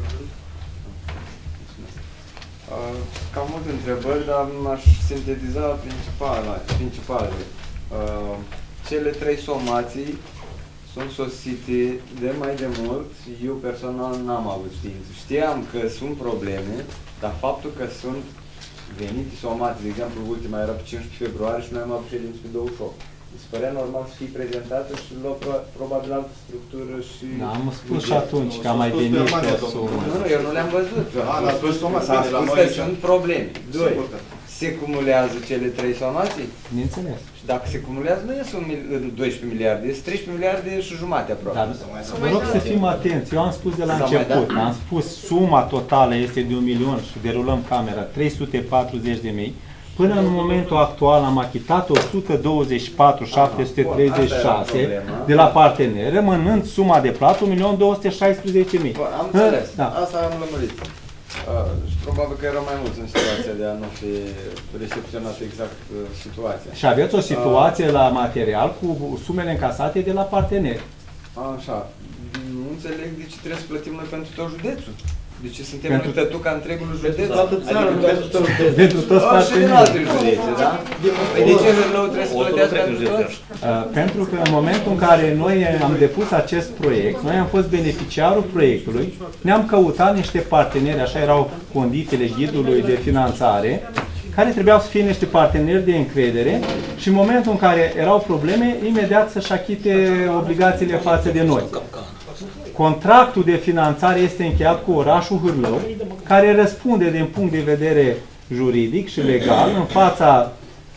Speaker 11: Uh, cam multe întrebări, dar m-aș sintetiza principalele. principalele. Uh, cele trei somații sunt sosite de mai de mult. Eu personal n-am avut știință. Știam că sunt probleme, dar faptul că sunt venite somate, de exemplu, ultima era pe cincisprezece februarie și noi am avut ședință pe douăzeci și opt. Mi se părea normal să fie prezentată și lua probabil altă structură și...
Speaker 6: Da, am spus și atunci că am mai venit o sumă.
Speaker 11: Nu, nu, eu nu le-am văzut.
Speaker 1: Am spus
Speaker 11: că sunt probleme. Doi, se cumulează cele trei somații?
Speaker 6: Bineînțeles.
Speaker 11: Și dacă se cumulează, nu ies doisprezece miliarde, este treisprezece miliarde și jumate aproape.
Speaker 6: Dar vă rog să fim atenți. Eu am spus de la început, am spus suma totală este de un milion și derulăm camera trei sute patruzeci de mii. Până în momentul actual am achitat o sută douăzeci și patru mii șapte sute treizeci și șase de la parteneri, rămânând suma de plată un milion două sute șaisprezece mii.
Speaker 11: Am înțeles, da. Asta am lămurit. Uh, și probabil că erau mai mulți în situația de a nu fi recepționat exact uh, situația.
Speaker 6: Și aveți o situație uh, la material cu sumele încasate de la parteneri.
Speaker 11: Așa. Nu înțeleg de ce trebuie să plătim noi pentru tot județul. De ce suntem
Speaker 6: pentru
Speaker 11: tătuca întregul județ?
Speaker 6: Pentru toți partenerii. Pentru toți partenerii.
Speaker 11: Și din alte județe, da? De ce Hârlău trebuie să plătească pentru toți?
Speaker 6: Pentru că în momentul în care noi am depus acest proiect, noi am fost beneficiarul proiectului, ne-am căutat niște parteneri, așa erau condițiile ghidului de finanțare, care trebuiau să fie niște parteneri de încredere și în momentul în care erau probleme, imediat să-și achite obligațiile față de noi. Contractul de finanțare este încheiat cu orașul Hârlău, care răspunde din punct de vedere juridic și legal în fața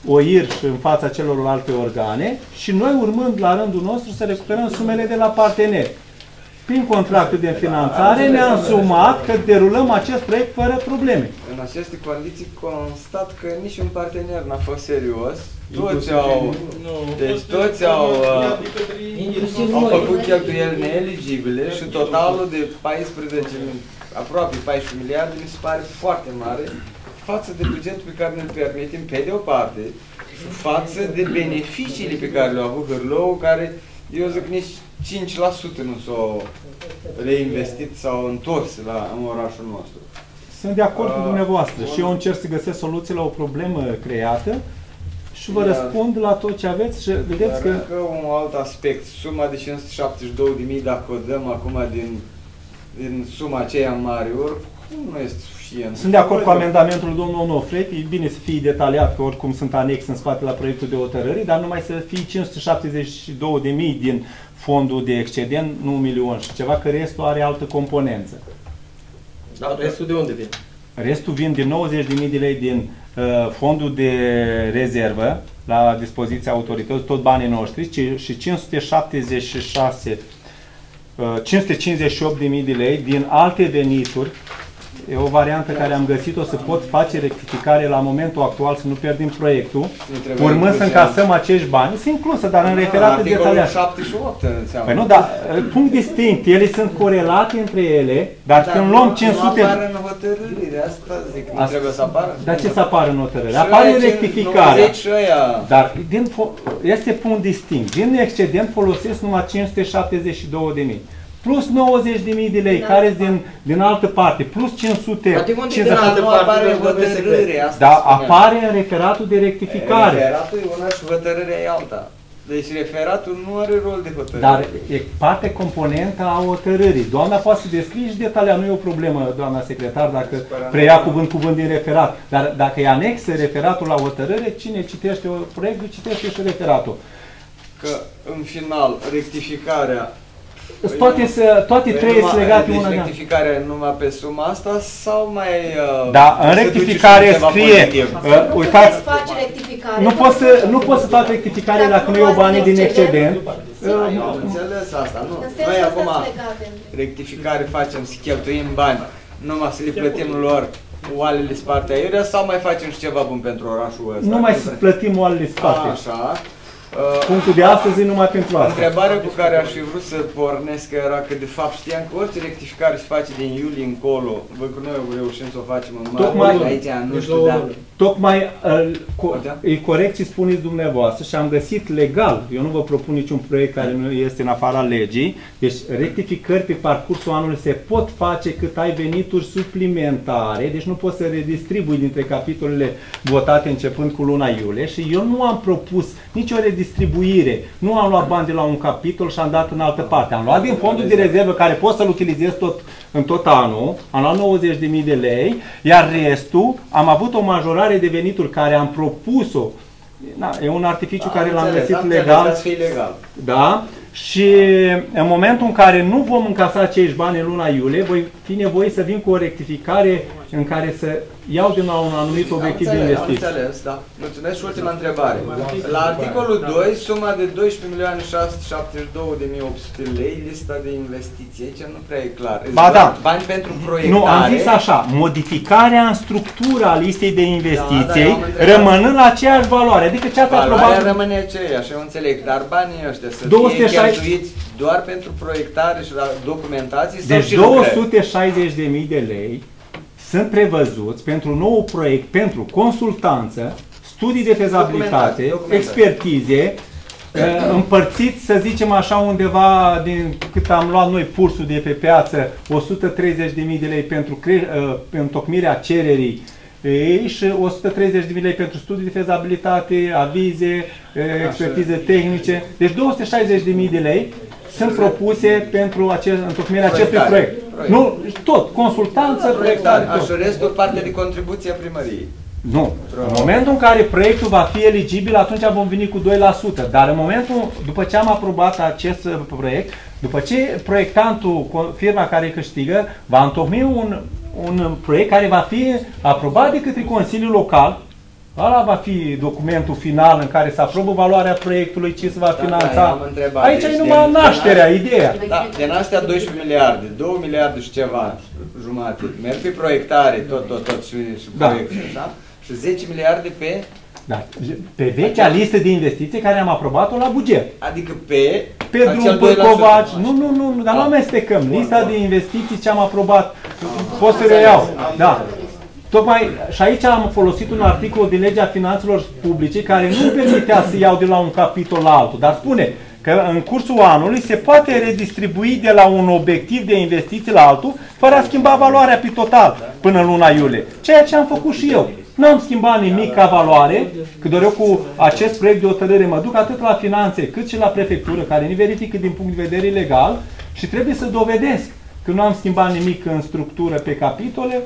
Speaker 6: oir și în fața celorlalte organe și noi urmând la rândul nostru să recuperăm sumele de la parteneri. Prin contractul de finanțare ne-am asumat că derulăm acest proiect fără probleme.
Speaker 11: În aceste condiții constat că niciun partener n-a fost serios. Toți au, deci toți au, uh, au făcut cheltuieli neeligibile și totalul de paisprezece, aproape paisprezece miliarde mi se pare foarte mare față de bugetul pe care ne-l permitem pe de o parte și față de beneficiile pe care le-au avut Hârlău, care eu zic nici cinci la sută nu s-au reinvestit sau întors la, în orașul nostru.
Speaker 6: Sunt de acord cu dumneavoastră și eu încerc să găsesc soluții la o problemă creată și vă răspund la tot ce aveți și vedeți că...
Speaker 11: Încă un alt aspect, suma de cinci sute șaptezeci și două de mii, dacă o dăm acum din, din suma aceea mare, oricum nu este suficient.
Speaker 6: Sunt de acord cu amendamentul domnului Onofret, e bine să fie detaliat, că oricum sunt anex în spate la proiectul de hotărâre, dar numai să fie cinci sute șaptezeci și două de mii din fondul de excedent, nu un milion și ceva, că restul are altă componență.
Speaker 8: Dar restul de unde vine?
Speaker 6: Restul vin din nouăzeci de mii de lei din uh, fondul de rezervă la dispoziția autorității, tot banii noștri, ci, și cinci sute șaptezeci și șase, uh, cinci sute cincizeci și opt de mii de lei din alte venituri. E o variantă care am găsit-o să pot face rectificare la momentul actual, să nu pierdem proiectul, urmând să încasăm acești bani. Sunt inclusă, dar în referate detaliate.
Speaker 11: șapte și opt înseamnă.
Speaker 6: Păi nu, dar punct distinct, ele sunt corelate între ele, dar, dar când luăm cinci sute...
Speaker 11: Nu apar în hotărâre, asta zic, nu trebuie să apară.
Speaker 6: Dar ce să apară în hotărâre? Apare rectificarea. Dar din, este punct distinct. Din excedent folosesc numai cinci sute șaptezeci și două de mii. Plus nouăzeci de mii de lei, da, care din, din altă parte, plus cinci sute cincizeci.
Speaker 11: Din altă parte,
Speaker 6: da, apare în referatul de rectificare.
Speaker 11: Referatul e una și hotărârea e alta. Deci referatul nu are rol de hotărâre.
Speaker 6: Dar e parte componentă a hotărârii. Doamna poate să descrie și detalea, nu e o problemă, doamna secretar, dacă preia cuvânt cuvânt din referat. Dar dacă e anexă referatul la hotărâre, cine citește proiectul, citește și referatul.
Speaker 11: Că, în final, rectificarea
Speaker 6: Toate, toate trei sunt legate una de alta.
Speaker 11: Rectificarea numai pe suma asta sau mai... Uh,
Speaker 6: da, în rectificare scrie, uh, uitați, nu pot să, nu pot să fac rectificare dacă nu iau banii din excedent.
Speaker 11: Am înțeles asta, nu. Noi acum rectificare facem să cheltuim bani, numai să le plătim lor oalele sparte aiurea sau mai facem și ceva bun pentru orașul ăsta?
Speaker 6: Numai să plătim oalele sparte.
Speaker 11: Așa.
Speaker 6: Punctul de astăzi e numai pentru asta.
Speaker 11: Întrebarea cu care aș fi vrut să pornesc era că de fapt știam că orice rectificare se face din iulie încolo, văd că noi reușim să o facem în mai aici, nu știu, dar...
Speaker 6: Tocmai uh, co e corect ce spuneți dumneavoastră și am găsit legal, eu nu vă propun niciun proiect care nu este în afara legii, deci rectificări pe parcursul anului se pot face cât ai venituri suplimentare, deci nu poți să redistribui dintre capitolele votate începând cu luna iulie și eu nu am propus nicio redistribuire, nu am luat bani de la un capitol și am dat în altă parte, am luat din fondul de rezervă care pot să-l utilizez tot, în tot anul, am luat nouăzeci de mii de lei, iar restul am avut o majorare de venituri care am propus-o. E un artificiu
Speaker 11: da,
Speaker 6: care l-am găsit
Speaker 11: am
Speaker 6: legal.
Speaker 11: legal.
Speaker 6: Da? Și în momentul în care nu vom încasa acești bani în luna iulie, voi fi nevoit să vin cu o rectificare în care să iau din la un anumit obiectiv de investiție.
Speaker 11: Am înțeles, da. Mulțumesc și ultima întrebare. La articolul doi, suma de doisprezece milioane șase sute șaptezeci și două de mii opt sute lei, lista de investiții, aici nu prea e clar.
Speaker 6: Ba da.
Speaker 11: Bani pentru proiectare.
Speaker 6: Nu, am zis așa, modificarea în structura listei de investiții, da, da, rămânând la aceeași valoare, adică ce ați aprobat...
Speaker 11: Valoarea rămâne aceeași, eu înțeleg, dar banii ăștia să fie cheltuiți doar pentru proiectare și la documentații sau
Speaker 6: deci două sute șaizeci de mii de lei sunt prevăzuți pentru nou proiect, pentru consultanță, studii de fezabilitate, documentații, expertize, împărțiți, să zicem așa, undeva din cât am luat noi pursul de pe piață, o sută treizeci de mii de lei pentru întocmirea cererii și o sută treizeci de mii de lei pentru studii de fezabilitate, avize, expertize tehnice. Deci două sute șaizeci de mii de lei sunt propuse pentru acest, întocmirea acestui proiect. proiect. Nu, tot, consultanță, proiectare.
Speaker 11: Așa, restul parte de contribuția primăriei.
Speaker 6: Nu. În momentul în care proiectul va fi eligibil, atunci vom veni cu doi la sută. Dar în momentul, după ce am aprobat acest proiect, după ce proiectantul, firma care câștigă, va întocmi un, un proiect care va fi aprobat de către Consiliul Local, Ăla va fi documentul final în care se aprobă valoarea proiectului, ce se va
Speaker 11: Da,
Speaker 6: finanța.
Speaker 11: da, am întrebat.
Speaker 6: Aici
Speaker 11: Deci,
Speaker 6: e numai
Speaker 11: din-
Speaker 6: nașterea,
Speaker 11: din-
Speaker 6: ideea.
Speaker 11: Da, din astea doisprezece miliarde, două miliarde și ceva jumate, merg pe proiectare, tot, tot, tot și, și
Speaker 6: Da.
Speaker 11: proiectul, da? Și zece miliarde pe,
Speaker 6: Da. Pe vechea listă de investiții care am aprobat-o la buget.
Speaker 11: adică pe,
Speaker 6: Pe
Speaker 11: acel
Speaker 6: drum
Speaker 11: doi la sută.
Speaker 6: Pârcovaci, nu, nu, nu, nu, dar nu amestecăm. Lista de investiții ce am aprobat, pot să reiau. Da. Tocmai, și aici am folosit un articol din legea finanțelor publice care nu permitea să iau de la un capitol la altul, dar spune că în cursul anului se poate redistribui de la un obiectiv de investiții la altul fără a schimba valoarea pe total până în luna iulie. Ceea ce am făcut și eu. Nu am schimbat nimic ca valoare, că doar eu cu acest proiect de hotărâre mă duc atât la finanțe cât și la prefectură, care ne verifică din punct de vedere legal și trebuie să dovedesc că nu am schimbat nimic în structură pe capitole.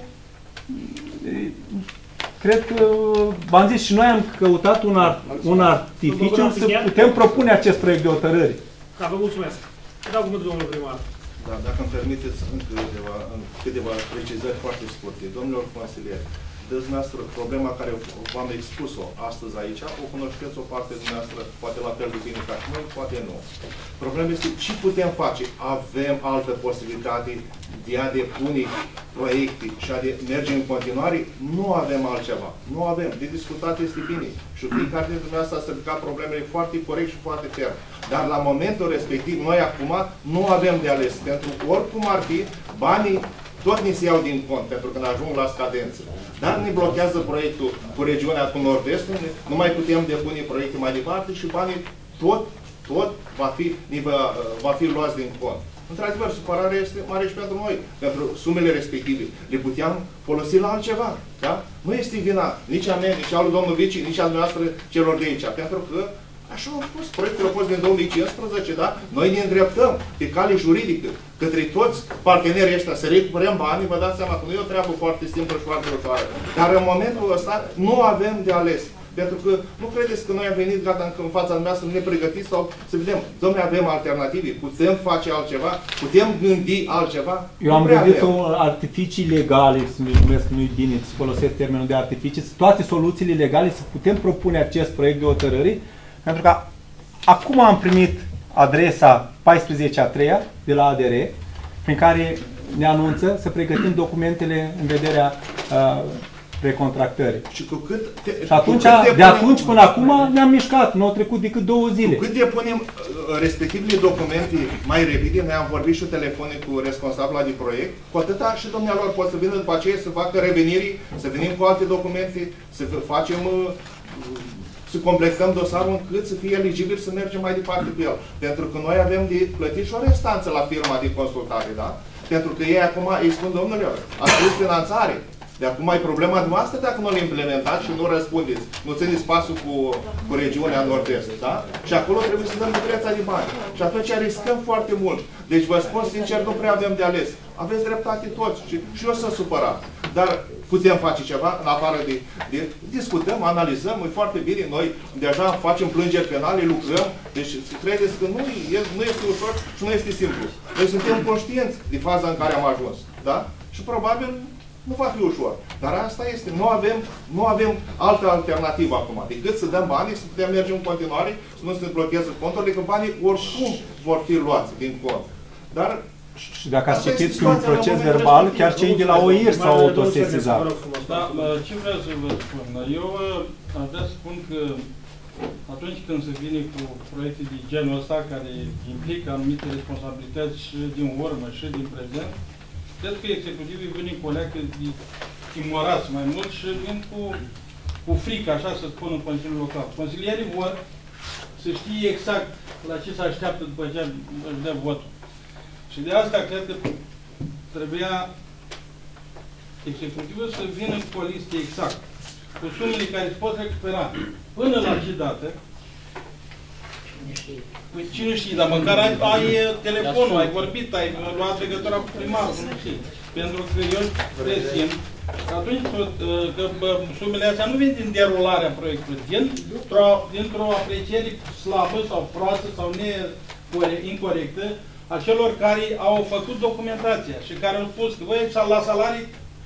Speaker 6: Cred că, v-am zis, și noi am căutat un, ar, un artificiu să putem propune acest proiect de hotărâre.
Speaker 4: Da, vă mulțumesc. Dau cuvântul domnul primar.
Speaker 1: Da, dacă îmi permiteți încă câteva, câteva precizări foarte scurte. Domnilor consilieri, dumneavoastră, problema care v-am expus-o astăzi aici, o cunoșteți o parte dumneavoastră, poate la fel de bine ca și noi, poate nu. Problema este ce putem face. Avem altă posibilitate de a depune proiecte și a de merge în continuare? Nu avem altceva. Nu avem. De discutat este bine. Și fiecare dintre dumneavoastră a ridicat problemele foarte corect și foarte ferm. Dar la momentul respectiv, noi acum nu avem de ales. Pentru că oricum ar fi, banii tot ni se iau din cont, pentru că ne ajung la scadență. Dar ne blochează proiectul cu regiunea cu nord-est, nu mai putem depune proiecte mai departe și banii tot, tot va fi, va, va fi luați din cont. Într-adevăr, supărarea este mare și pentru noi, pentru sumele respective. Le puteam folosi la altceva, da? Nu este vina nici a mea, nici a lui domnul Vici, nici a dumneavoastră celor de aici, pentru că așa a fost, proiectul a fost din două mii cincisprezece, da? Noi ne îndreptăm pe cale juridică către toți partenerii ăștia să recuperăm banii, vă dați seama că nu e o treabă foarte simplă și foarte ușoară. Dar în momentul ăsta nu avem de ales. Pentru că nu credeți că noi am venit gata în fața noastră nepregătiți sau să vedem, dom'le, avem alternative, putem face altceva, putem gândi altceva?
Speaker 6: Eu am gândit o artificii legale, să nu numesc, nu-i bine să folosesc termenul de artificii, toate soluțiile legale să putem propune acest proiect de hotărâre, pentru că acum am primit adresa paisprezece a treia de la A D R, prin care ne anunță să pregătim documentele în vederea uh, recontractării.
Speaker 1: Și cu cât te,
Speaker 6: și atunci,
Speaker 1: cu cât
Speaker 6: de
Speaker 1: depunem,
Speaker 6: atunci până acum ne-am mișcat, nu au trecut decât două zile.
Speaker 1: Cu cât depunem uh, respectivele documente mai repede, noi am vorbit și telefonic cu responsabila de proiect, cu atâta și domnilor pot să vină după aceea să facă revenirii, să venim cu alte documente, să facem uh, să completăm dosarul încât să fie eligibil să mergem mai departe cu el. Pentru că noi avem de plătit și o restanță la firma de consultare, da? Pentru că ei acum îi spun, domnule, a spus finanțare. De acum e problema noastră dacă nu le implementați și nu răspundeți. Nu țineți pasul cu, cu regiunea nord-est, da? Și acolo trebuie să dăm diferența de bani. Și atunci riscăm foarte mult. Deci vă spun sincer, nu prea avem de ales. Aveți dreptate toți și, și eu sunt supărat. Dar putem face ceva în afară de, de discutăm, analizăm, e foarte bine. Noi deja facem plângeri penale, lucrăm. Deci credeți că nu, e, nu este ușor și nu este simplu. Noi suntem conștienți de faza în care am ajuns, da? Și probabil nu va fi ușor. Dar asta este. Nu avem, nu avem altă alternativă acum, decât să dăm banii, să putem merge în continuare, să nu se blocheze conturile, că banii oricum vor fi luați din cont. Dar
Speaker 6: și dacă ați citit un proces verbal, chiar cei de la O I R s-au autosesizat.
Speaker 12: Da, ce vreau să vă spun? Eu aș vrea să spun că atunci când se vine cu proiecte de genul ăsta, care implică anumite responsabilități și din urmă și din prezent, cred că executivii vin cu o leacă de timorați mai mult și vin cu, cu frică, așa să spun, în Consiliul Local. Consilierii vor să știe exact la ce se așteaptă după ce își dă votul. Și de asta cred că trebuia executivul să vină cu o listă exact, cu sumele care se pot recupera până la ce dată. Păi cine știe, dar măcar ai, ai telefonul, ai vorbit, ai luat legătura cu primarul, nu știu. Pentru că eu presimt că atunci că bă, sumele astea nu vin din derularea proiectului, dintr-o dintr apreciere slabă sau proastă sau ne, incorectă a celor care au făcut documentația și care au spus că voi la salarii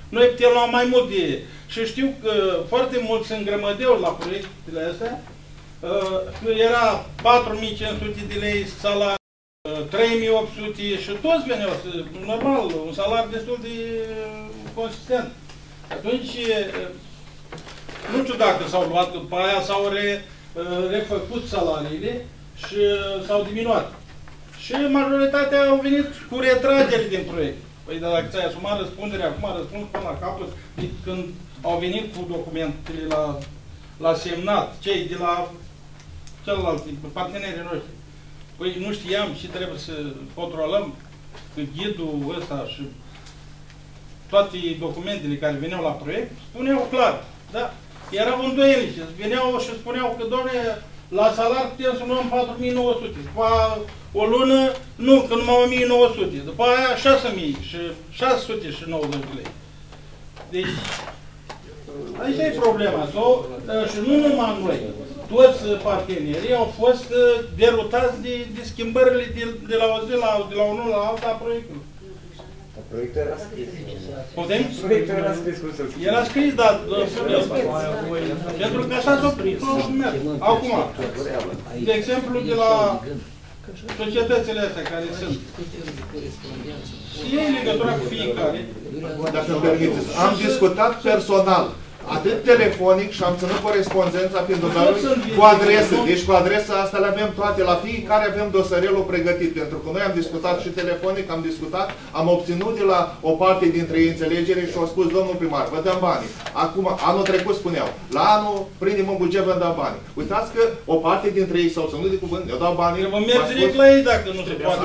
Speaker 12: Noi putem lua mai mult de... Și știu că foarte mulți sunt grămădeuri la proiectele astea. Era patru mii cinci sute de lei salariu, trei mii opt sute și toți veneau, normal, un salariu destul de consistent. Atunci, nu știu dacă s-au luat, după aia s-au re, refăcut salariile și s-au diminuat. Și majoritatea au venit cu retragere din proiect. Păi dar dacă ți-ai asumat răspunderea, acum răspuns până la capăt, când au venit cu documentele la, la semnat, cei de la celălalt, partenerii noștri. Păi nu știam și trebuie să controlăm că ghidul ăsta și toate documentele care veneau la proiect spuneau clar, da? Erau îndoielice, veneau și spuneau că, doamne, la salar putem să luăm patru mii nouă sute, după o lună, nu, că numai o mie nouă sute, după aia șase mii și șase sute nouăzeci de lei. Deci, aici e problema. Sau, și nu numai noi, toți partenerii au fost derutați de, de schimbările de, de la o zi la, de la unul la alta a proiectului.
Speaker 3: Proiectul era scris.
Speaker 12: Putem?
Speaker 3: Proiectul era scris cum să scrie.
Speaker 12: Era scris, dar... Pentru că așa s-o mers. Acum, de exemplu, de la societățile astea care sunt, și ei legătura cu fiecare.
Speaker 1: Dacă îmi permiteți, am discutat personal, atât telefonic și am ținut corespondența prin dosarul cu adresă. Deci cu adresa asta le avem toate. La fiecare avem dosarelul pregătit. Pentru că noi am discutat și telefonic, am discutat, am obținut de la o parte dintre ei înțelegere și au spus, domnul primar, vă dăm banii. Acum, anul trecut spuneau, la anul prindem un buget, vă dăm banii. Uitați că o parte dintre ei s-au ținut de cuvânt, ne-au dat banii.
Speaker 12: Vă merg direct la ei dacă nu se poate.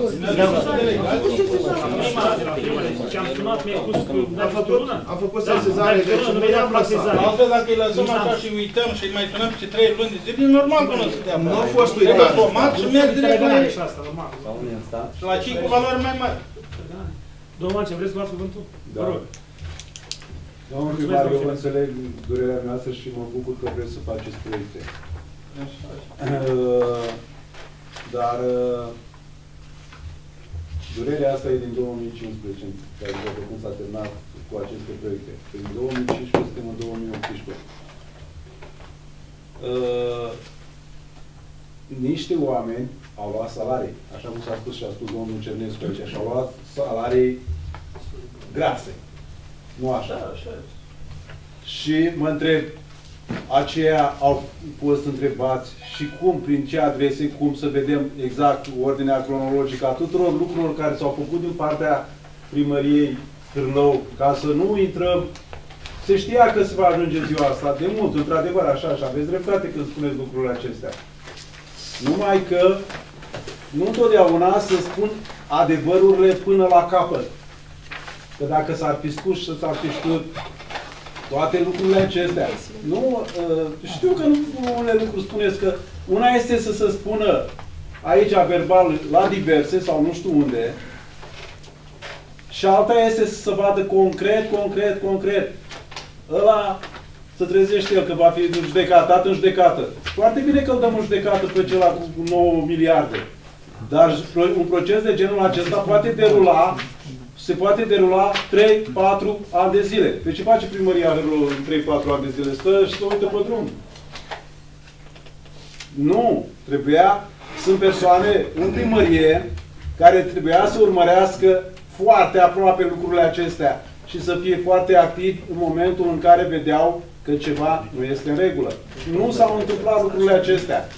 Speaker 4: Am sunat, mi-ai spus că am făcut una.
Speaker 1: Am făcut sesizare, deci nu i-am lăsat.
Speaker 12: Altfel, dacă îi lăsăm așa și uităm și îi mai sunăm peste trei luni de zile, e normal că nu se dea.
Speaker 1: Nu a fost uitat.
Speaker 12: Trebuie somat și merg direct la ei. Și la cei cu valori mai mari.
Speaker 4: Domnul Marce, vreți să luați cuvântul?
Speaker 5: Da. Domnul primar, eu vă înțeleg durerea noastră și mă bucur că vreți să faceți proiecte. Dar durerea asta e din două mii cincisprezece, care de când s-a terminat cu aceste proiecte. Din două mii cincisprezece suntem în două mii optsprezece. Uh, niște oameni au luat salarii, așa cum s-a spus și a spus domnul Cernescu aici, și au luat salarii grase. Nu așa.
Speaker 12: Da, așa.
Speaker 5: Și mă întreb, aceia au fost întrebați și cum, prin ce adrese, cum să vedem exact ordinea cronologică a tuturor lucrurilor care s-au făcut din partea primăriei Târnău, ca să nu intrăm. Se știa că se va ajunge ziua asta, de mult, într-adevăr, așa, așa, aveți dreptate când spuneți lucrurile acestea. Numai că nu întotdeauna să spun adevărurile până la capăt. Că dacă s-ar fi spus și s-ar fi știut toate lucrurile acestea. Nu, știu că nu unele lucruri spuneți că una este să se spună aici verbal la diverse sau nu știu unde și alta este să se vadă concret, concret, concret. Ăla se trezește el că va fi judecat, în judecată. Foarte bine că îl dăm în judecată pe celălalt cu nouă miliarde. Dar un proces de genul acesta poate derula, se poate derula trei patru ani de zile. Deci ce face primăria în trei patru ani de zile? Stă și se uită pe drum. Nu. Trebuia, sunt persoane în primărie care trebuia să urmărească foarte aproape lucrurile acestea și să fie foarte activi în momentul în care vedeau că ceva nu este în regulă. Nu s-au întâmplat lucrurile acestea.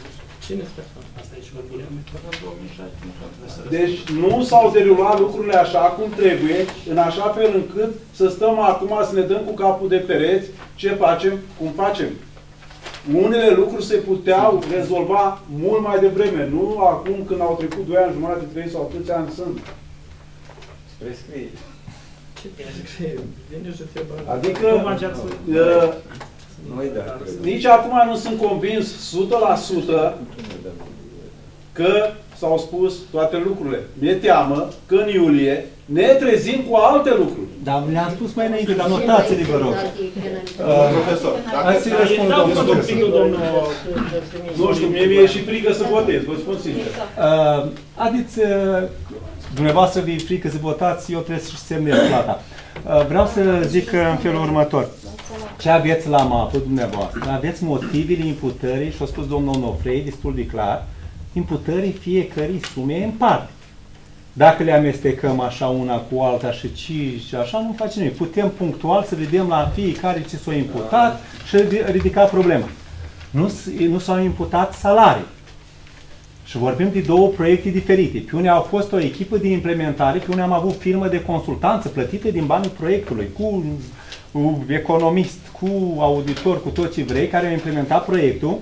Speaker 5: Deci nu s-au derulat lucrurile așa cum trebuie, în așa fel încât să stăm acum să ne dăm cu capul de pereți ce facem, cum facem. Unele lucruri se puteau rezolva mult mai devreme, nu acum când au trecut doi ani jumătate, trei sau câți ani sunt.
Speaker 3: Spre scrie.
Speaker 5: Adică, uh, nici acum nu sunt convins o sută la sută că s-au spus toate lucrurile. Mi-e teamă că în iulie ne trezim cu alte lucruri.
Speaker 6: Dar le-am spus mai înainte, dar notați-le, vă rog.
Speaker 1: Profesor,
Speaker 6: hai să-i răspund, domnul.
Speaker 5: Nu știu, mie mi-e și frică să votez, vă spun sincer.
Speaker 6: Haideți, dumneavoastră vi-e frică să votați, eu trebuie să semnez plata. Uh, vreau să zic în felul următor. Ce aveți la mapă dumneavoastră? Aveți motivele imputării, și a spus domnul Onofrei destul de clar, imputării fiecărei sume în parte. Dacă le amestecăm așa una cu alta și ci și așa, nu face nimic. Putem punctual să vedem la fiecare ce s-a imputat și ridica problema. Nu, nu s-au imputat salarii. Și vorbim de două proiecte diferite. Pe unde au fost o echipă de implementare, pe unde am avut firmă de consultanță plătită din banii proiectului, cu, cu economist, cu auditor, cu toți ce vrei, care au implementat proiectul.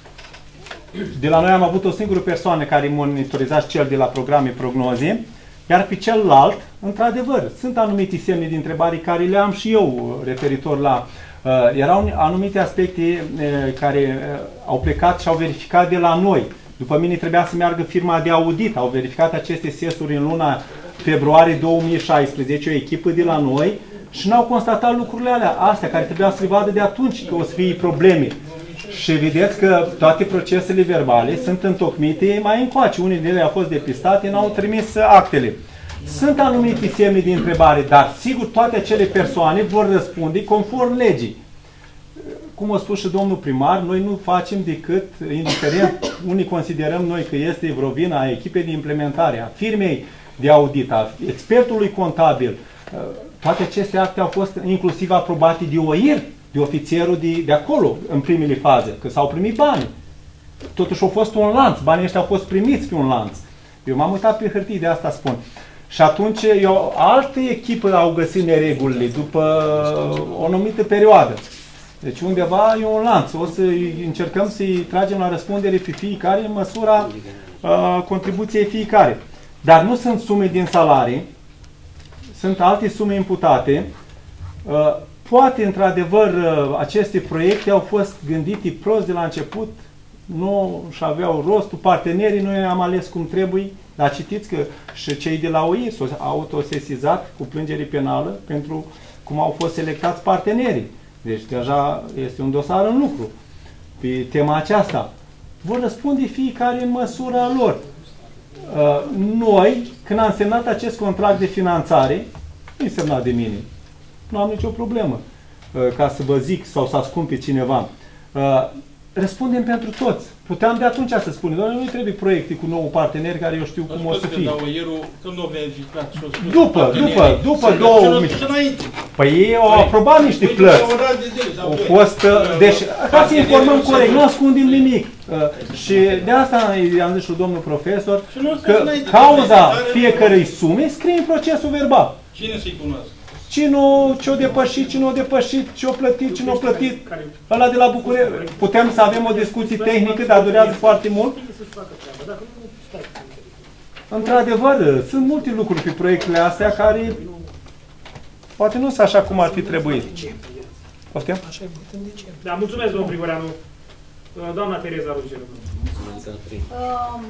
Speaker 6: De la noi am avut o singură persoană care monitoriza cel de la programe prognoze, iar pe celălalt, într-adevăr, sunt anumite semne de întrebare care le am și eu referitor la... Uh, erau anumite aspecte uh, care uh, au plecat și au verificat de la noi. După mine trebuia să meargă firma de audit, au verificat aceste S E S-uri în luna februarie două mii șaisprezece, o echipă de la noi, și n-au constatat lucrurile alea, astea, care trebuia să le vadă de atunci, că o să fie probleme. Și vedeți că toate procesele verbale sunt întocmite mai încoace. Unele dintre ele au fost depistate, n-au trimis actele. Sunt anumite semne de întrebare, dar sigur toate acele persoane vor răspunde conform legii. Cum a spus și domnul primar, noi nu facem decât, indiferent, unii considerăm noi că este vreo vină a echipei de implementare, a firmei de audit, a expertului contabil. Toate aceste acte au fost inclusiv aprobate de O I R, de ofițerul de, de acolo, în primele faze, că s-au primit bani. Totuși au fost un lanț, banii ăștia au fost primiți pe un lanț. Eu m-am uitat pe hârtii, de asta spun. Și atunci eu, altă echipă au găsit neregulile după o anumită perioadă. Deci undeva e un lanț. O să încercăm să-i tragem la răspundere pe fiecare în măsura uh, contribuției fiecare. Dar nu sunt sume din salarii, sunt alte sume imputate. Uh, poate, într-adevăr, uh, aceste proiecte au fost gândite prost de la început, nu și aveau rostul, partenerii noi am ales cum trebuie, dar citiți că și cei de la O I S s-au autosesizat cu plângere penală pentru cum au fost selectați partenerii. Deci deja este un dosar în lucru pe tema aceasta. Vor răspunde fiecare în măsura lor. Noi, când am semnat acest contract de finanțare, nu e semnat de mine. Nu am nicio problemă ca să vă zic sau să ascund pe cineva. Răspundem pentru toți. Puteam de atunci să spunem, doamne, nu trebuie proiecte cu nou partener care eu știu cum o să fie.
Speaker 12: Când o verificat și o spus
Speaker 6: După, după, după două mii. Păi ei au aprobat niște plăți. Au fost, deci, ca să informăm corect, nu ascundem nimic. Și de asta i-am zis și domnul profesor, că cauza fiecărei sume scrie în procesul verbal.
Speaker 12: Cine să-i cunoască?
Speaker 6: Cine ce-o depășit, cine o depășit, ce-o plătit, cine o plătit, ăla de la București. Putem să avem o discuție tehnică, dar durează foarte mult. Într-adevăr, sunt multe lucruri pe proiectele astea care poate nu sunt așa cum ar fi trebuit. Poftim?
Speaker 4: Da, mulțumesc, domnul Prigoreanu. Doamna Tereza Rugeră.
Speaker 9: Uh,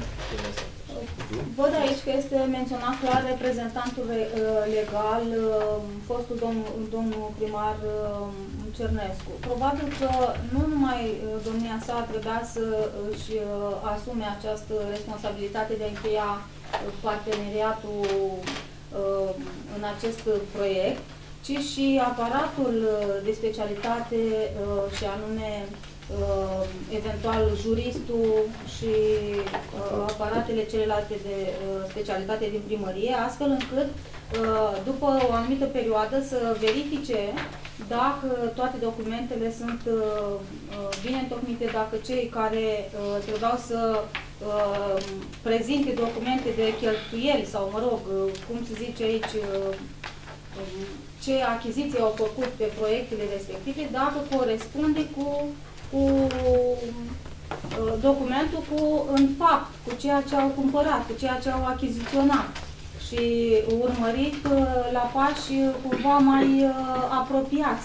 Speaker 9: văd aici că este menționat clar reprezentantul legal, fostul domnul, domnul primar Cernescu. Probabil că nu numai domnia sa trebuia să își asume această responsabilitate de a încheia parteneriatul în acest proiect, ci și aparatul de specialitate și anume Uh, eventual juristul și uh, aparatele celelalte de uh, specialitate din primărie, astfel încât uh, după o anumită perioadă să verifice dacă toate documentele sunt uh, bine întocmite, dacă cei care uh, trebuiau să uh, prezinte documente de cheltuieli sau, mă rog, uh, cum se zice aici, uh, ce achiziții au făcut pe proiectele respective, dacă corespunde cu cu documentul cu, în fapt, cu ceea ce au cumpărat, cu ceea ce au achiziționat și urmărit la pași cumva mai apropiați.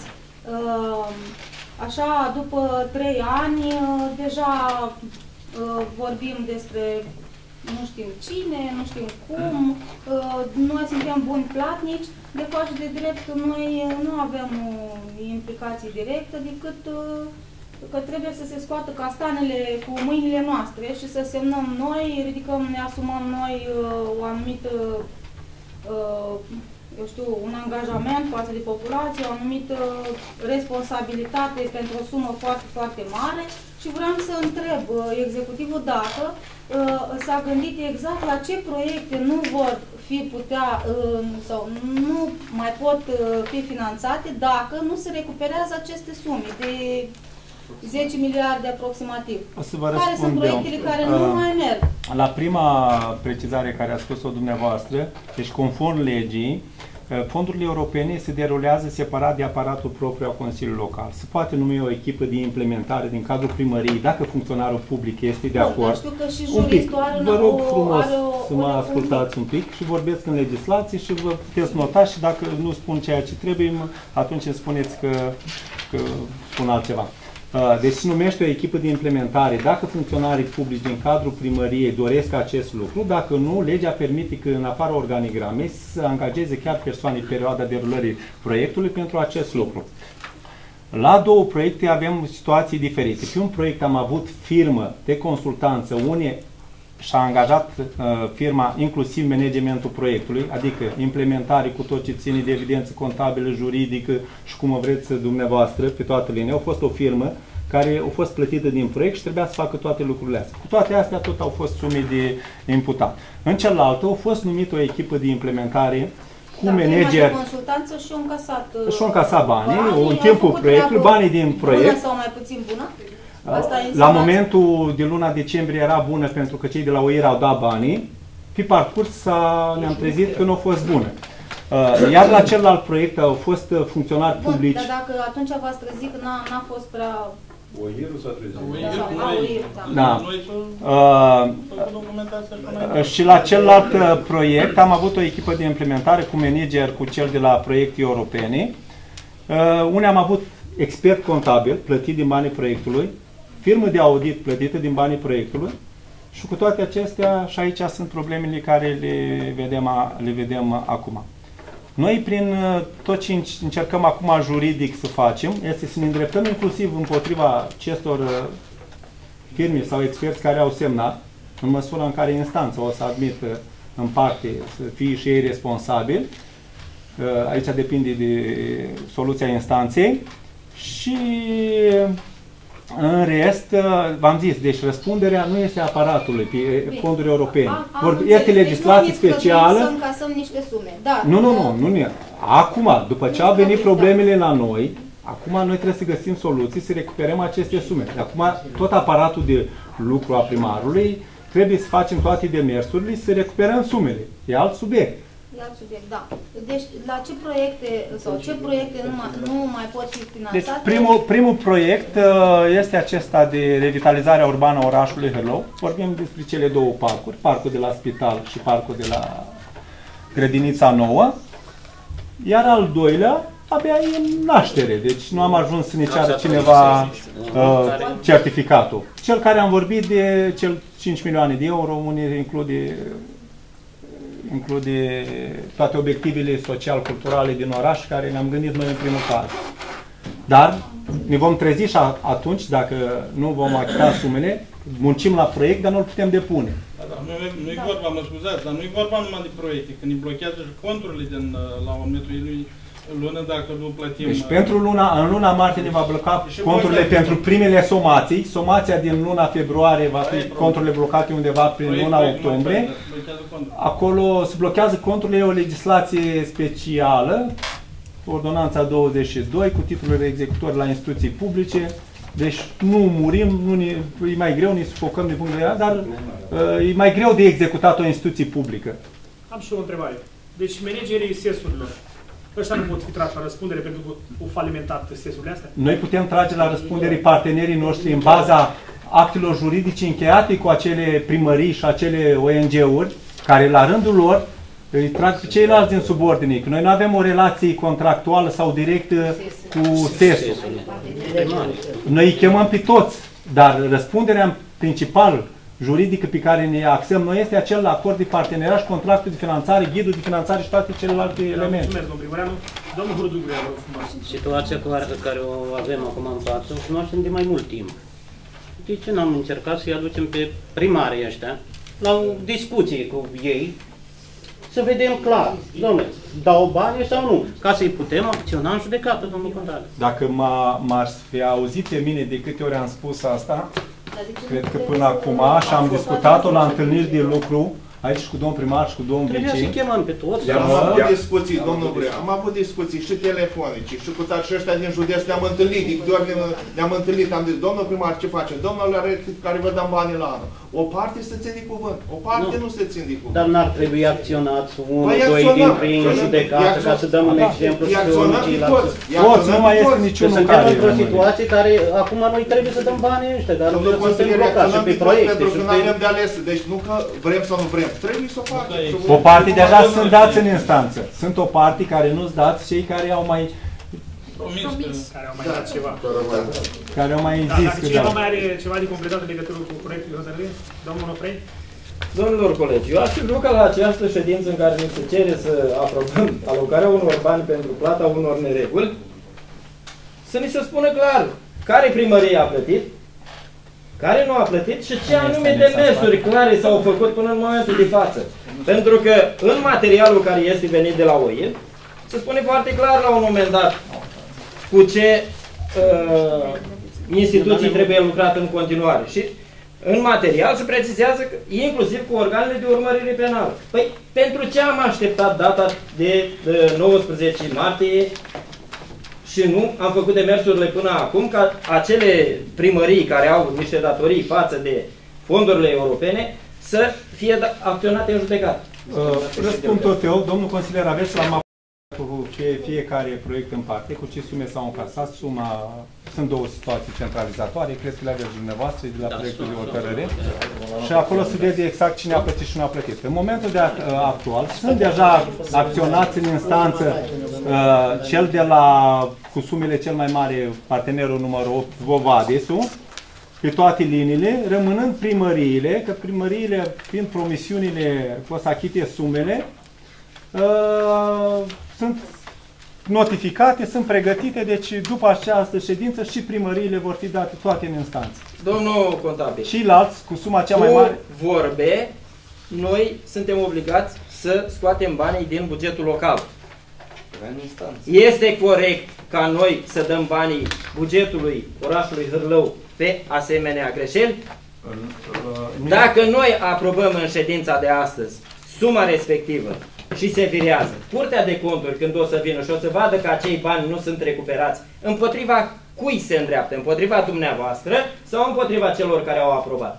Speaker 9: Așa, după trei ani, deja vorbim despre nu știm cine, nu știm cum, noi suntem buni platnici, de fapt și de drept noi nu avem o implicație directă decât că trebuie să se scoată castanele cu mâinile noastre și să semnăm noi, ridicăm, ne asumăm noi uh, o anumită, uh, eu știu, un angajament față de populație, o anumită responsabilitate pentru o sumă foarte, foarte mare și vreau să întreb uh, executivul dacă uh, s-a gândit exact la ce proiecte nu vor fi putea uh, sau nu mai pot uh, fi finanțate dacă nu se recuperează aceste sume de zece miliarde aproximativ.
Speaker 6: O să vă
Speaker 9: care sunt proiectele care nu uh, mai merg?
Speaker 6: La prima precizare care a spus-o dumneavoastră, deci conform legii, fondurile europene se derulează separat de aparatul propriu a Consiliului Local. Se poate numi o echipă de implementare din cadrul primăriei, dacă funcționarul public este de acord.
Speaker 9: Știu că și juristul are
Speaker 6: vă rog
Speaker 9: o,
Speaker 6: frumos
Speaker 9: are o,
Speaker 6: să mă ascultați un pic și vorbesc în legislație și vă puteți nota și dacă nu spun ceea ce trebuie, atunci îmi spuneți că, că spun altceva. Deci se numește o echipă de implementare dacă funcționarii publici din cadrul primăriei doresc acest lucru, dacă nu, legea permite că în afara organigramei să angajeze chiar persoane în perioada derulării proiectului pentru acest lucru. La două proiecte avem situații diferite. Pe un proiect am avut firmă de consultanță, unde și-a angajat uh, firma inclusiv managementul proiectului, adică implementare cu tot ce ține de evidență contabilă, juridică și cum vreți dumneavoastră pe toată linia. A fost o firmă care a fost plătită din proiect și trebuia să facă toate lucrurile astea. Cu toate astea tot au fost sume de imputat. În celălalt a fost numită o echipă de implementare cu da, manager.
Speaker 9: De consultanță și-au încasat,
Speaker 6: și-au încasat banii, banii în timpul proiectului, banii din proiect.
Speaker 9: Bună sau mai puțin bună?
Speaker 6: La momentul de luna decembrie era bună pentru că cei de la O I R au dat banii. Pe parcurs ne-am trezit că nu a fost bună. Iar la celălalt proiect au fost funcționari
Speaker 9: Bun,
Speaker 6: publici.
Speaker 9: Dar dacă atunci v-ați trezit că n-a fost prea...
Speaker 5: O I R-ul s-a trezit.
Speaker 6: Da. Uh, și la celălalt proiect am avut o echipă de implementare cu manager cu cel de la proiecte europene. Uh, unde am avut expert contabil plătit din banii proiectului, firmă de audit plătită din banii proiectului și cu toate acestea și aici sunt problemele care le vedem, le vedem acum. Noi prin tot ce încercăm acum juridic să facem este să ne îndreptăm inclusiv împotriva acestor firme sau experți care au semnat, în măsura în care instanța o să admită în parte să fie și ei responsabili. Aici depinde de soluția instanței. Și în rest, v-am zis, deci răspunderea nu este aparatului pe fonduri europene. Este legislație specială.
Speaker 9: Să încasăm niște sume. Da,
Speaker 6: nu, nu, nu, nu, nu. Acum, după ce au venit problemele la noi, acum noi trebuie să găsim soluții să recuperăm aceste sume. Acum, tot aparatul de lucru a primarului trebuie să facem toate demersurile să recuperăm sumele. E alt subiect.
Speaker 9: E alt subiect, da. Deci, la ce proiecte sau ce proiecte nu mai, nu mai pot fi finanțate?
Speaker 6: Deci, primul, primul proiect este acesta de revitalizare urbană a orașului Hârlău. Vorbim despre cele două parcuri, parcul de la Spital și parcul de la Grădinița Nouă. Iar al doilea, abia e în naștere, deci nu am ajuns să ne ceară cineva uh, certificatul. Cel care am vorbit de cel cinci milioane de euro, unde include include toate obiectivele social-culturale din oraș, care ne-am gândit noi în primul caz. Dar ne vom trezi și atunci, dacă nu vom achita sumele, muncim la proiect, dar nu-l putem depune.
Speaker 12: Da, da, nu e vorba, mă scuzați, dar nu e vorba numai de proiecte, când ne blochează și conturile din, la momentul lui lună dacă nu plătim...
Speaker 6: Deci pentru luna, în luna martie ne va bloca conturile pentru primele somații. Somația din luna februarie va fi conturile blocate undeva prin proiect, luna proiect, octombrie. Acolo se blochează conturile, o legislație specială, ordonanța douăzeci și doi, cu titlurile executori la instituții publice. Deci nu murim, nu ne, e mai greu, ne sufocăm din punct de vedere, dar uh, e mai greu de executat o instituție publică.
Speaker 4: Am și o întrebare. Deci managerii S E S-urilor, ăștia nu pot fi trași la răspundere pentru că au falimentat S E S-urile astea?
Speaker 6: Noi putem trage la răspundere partenerii noștri în baza actelor juridice încheiate cu acele primării și acele O N G-uri, care la rândul lor îi trag pe ceilalți din subordine. Noi nu avem o relație contractuală sau directă cu S E S-ul. Noi îi chemăm pe toți, dar răspunderea principală juridică pe care ne axăm noi este acel acord de parteneriat și contractul de finanțare, ghidul de finanțare și toate celelalte elemente.
Speaker 4: Mulțumesc, domnul Primareanu. Domnul Hurdugu, vă rog frumos.
Speaker 7: Situația care, care o avem acum în față o cunoaștem de mai mult timp. De ce n-am încercat să-i aducem pe primarii ăștia la o discuție cu ei, să vedem clar, domnule, dau bani sau nu, ca să-i putem acționa în judecată, domnul contabil.
Speaker 6: Dacă m-aș fi auzit pe mine de câte ori am spus asta, cred că până acum și am discutat-o la întâlniri de lucru, aici cu domnul primar și cu domnul
Speaker 7: Trebuia
Speaker 6: vicin.
Speaker 7: să-i chemăm pe toți.
Speaker 1: Am avut discuții, domnul Brea, am avut discuții și telefonice și cu tați ăștia din județ ne-am întâlnit, doar ne-am întâlnit, am zis, domnul primar, ce facem? Domnul care vă dăm banii la anul. O parte se ține de cuvânt, o parte nu, nu se ține de cuvânt.
Speaker 7: Dar n-ar trebui acționați unul, doi dintre ei în judecată, ca să dăm un exemplu și ceilalți.
Speaker 6: Toți, nu mai este niciunul care...
Speaker 7: Suntem într-o situație care acum noi trebuie să dăm banii ăștia, dar noi suntem blocați și pe proiecte.
Speaker 1: Pentru că nu avem de ales, deci nu că vrem sau nu vrem, trebuie să o facem.
Speaker 6: O parte deja sunt dați în instanță. Sunt o parte care nu-s dați cei care au mai...
Speaker 4: Promis. Care au mai dat ceva.
Speaker 6: Care au mai
Speaker 4: da,
Speaker 6: zis
Speaker 4: dacă
Speaker 6: că
Speaker 4: cineva
Speaker 6: da.
Speaker 4: mai are ceva de completat în legătură cu proiectul de hotărâre, domnul Onofrei?
Speaker 8: Domnilor colegi, eu aș fi vrut ca la această ședință în care ne se cere să aprobăm alocarea unor bani pentru plata unor nereguli, să ni se spună clar care primărie a plătit, care nu a plătit și ce anume demersuri clare s-au făcut până în momentul de față. Pentru că în materialul care este venit de la O I L, se spune foarte clar la un moment dat cu ce uh, instituții trebuie lucrat în continuare. Și în material se precizează că, inclusiv cu organele de urmărire penală. Păi, pentru ce am așteptat data de uh, nouăsprezece martie și nu am făcut demersurile până acum ca acele primării care au niște datorii față de fondurile europene să fie acționate în judecată?
Speaker 6: Uh, răspund tot eu, domnul consilier, aveți la mapă cu fiecare proiect în parte, cu ce sume s-au încasat, suma, sunt două situații centralizatoare, cred că le aveți dumneavoastră de la da, proiectul de hotărâre și acolo se vede exact cine a plătit și nu a plătit. În momentul de actual sunt deja acționați în instanță uh, cel de la, cu sumele cel mai mare, partenerul numărul opt, Vovadesu, pe toate liniile, rămânând primăriile, că primăriile, fiind promisiunile că o să achite sumele, uh, sunt notificate, sunt pregătite, deci după această ședință și primăriile vor fi date toate în instanță.
Speaker 8: Domnul contabil,
Speaker 6: și alți, cu suma cea mai mare,
Speaker 8: vorbe, noi suntem obligați să scoatem banii din bugetul local. Este corect ca noi să dăm banii bugetului orașului Hârlău pe asemenea greșeli? Dacă noi aprobăm în ședința de astăzi suma respectivă și se virează, Curtea de Conturi, când o să vină și o să vadă că acei bani nu sunt recuperați, împotriva cui se îndreaptă? Împotriva dumneavoastră sau împotriva celor care au aprobat?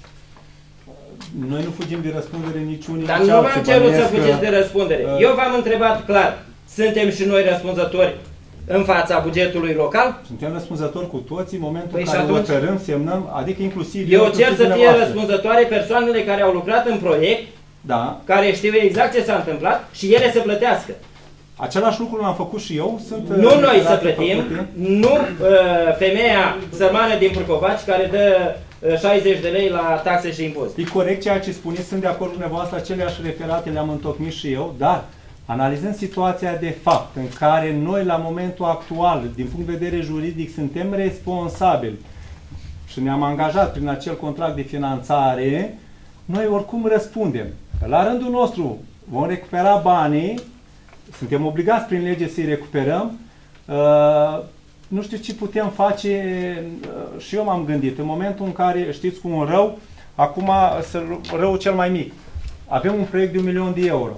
Speaker 6: Noi nu fugim de răspundere niciunii.
Speaker 8: Dar nu v-am cerut să fugiți de răspundere. Uh, Eu v-am întrebat clar, suntem și noi răspunzători în fața bugetului local?
Speaker 6: Suntem răspunzători cu toții în momentul
Speaker 8: păi
Speaker 6: în care
Speaker 8: atunci,
Speaker 6: hotărâm, semnăm, adică inclusiv...
Speaker 8: Eu cer să fie răspunzătoare persoanele care au lucrat în proiect,
Speaker 6: da,
Speaker 8: care știu exact ce s-a întâmplat și ele să plătească.
Speaker 6: Același lucru l-am făcut și eu. Sunt
Speaker 8: nu noi să plătim, făcute. nu uh, femeia sărmană din Purcovaci care dă uh, șaizeci de lei la taxe și impozite.
Speaker 6: E corect ceea ce spuneți, sunt de acord cu dumneavoastră, aceleași referate le-am întocmit și eu, dar analizând situația de fapt în care noi la momentul actual, din punct de vedere juridic, suntem responsabili și ne-am angajat prin acel contract de finanțare, noi oricum răspundem. La rândul nostru vom recupera banii, suntem obligați prin lege să-i recuperăm. Uh, nu știu ce putem face, uh, și eu m-am gândit, în momentul în care, știți, cu un rău, acum răul cel mai mic, avem un proiect de un milion de euro.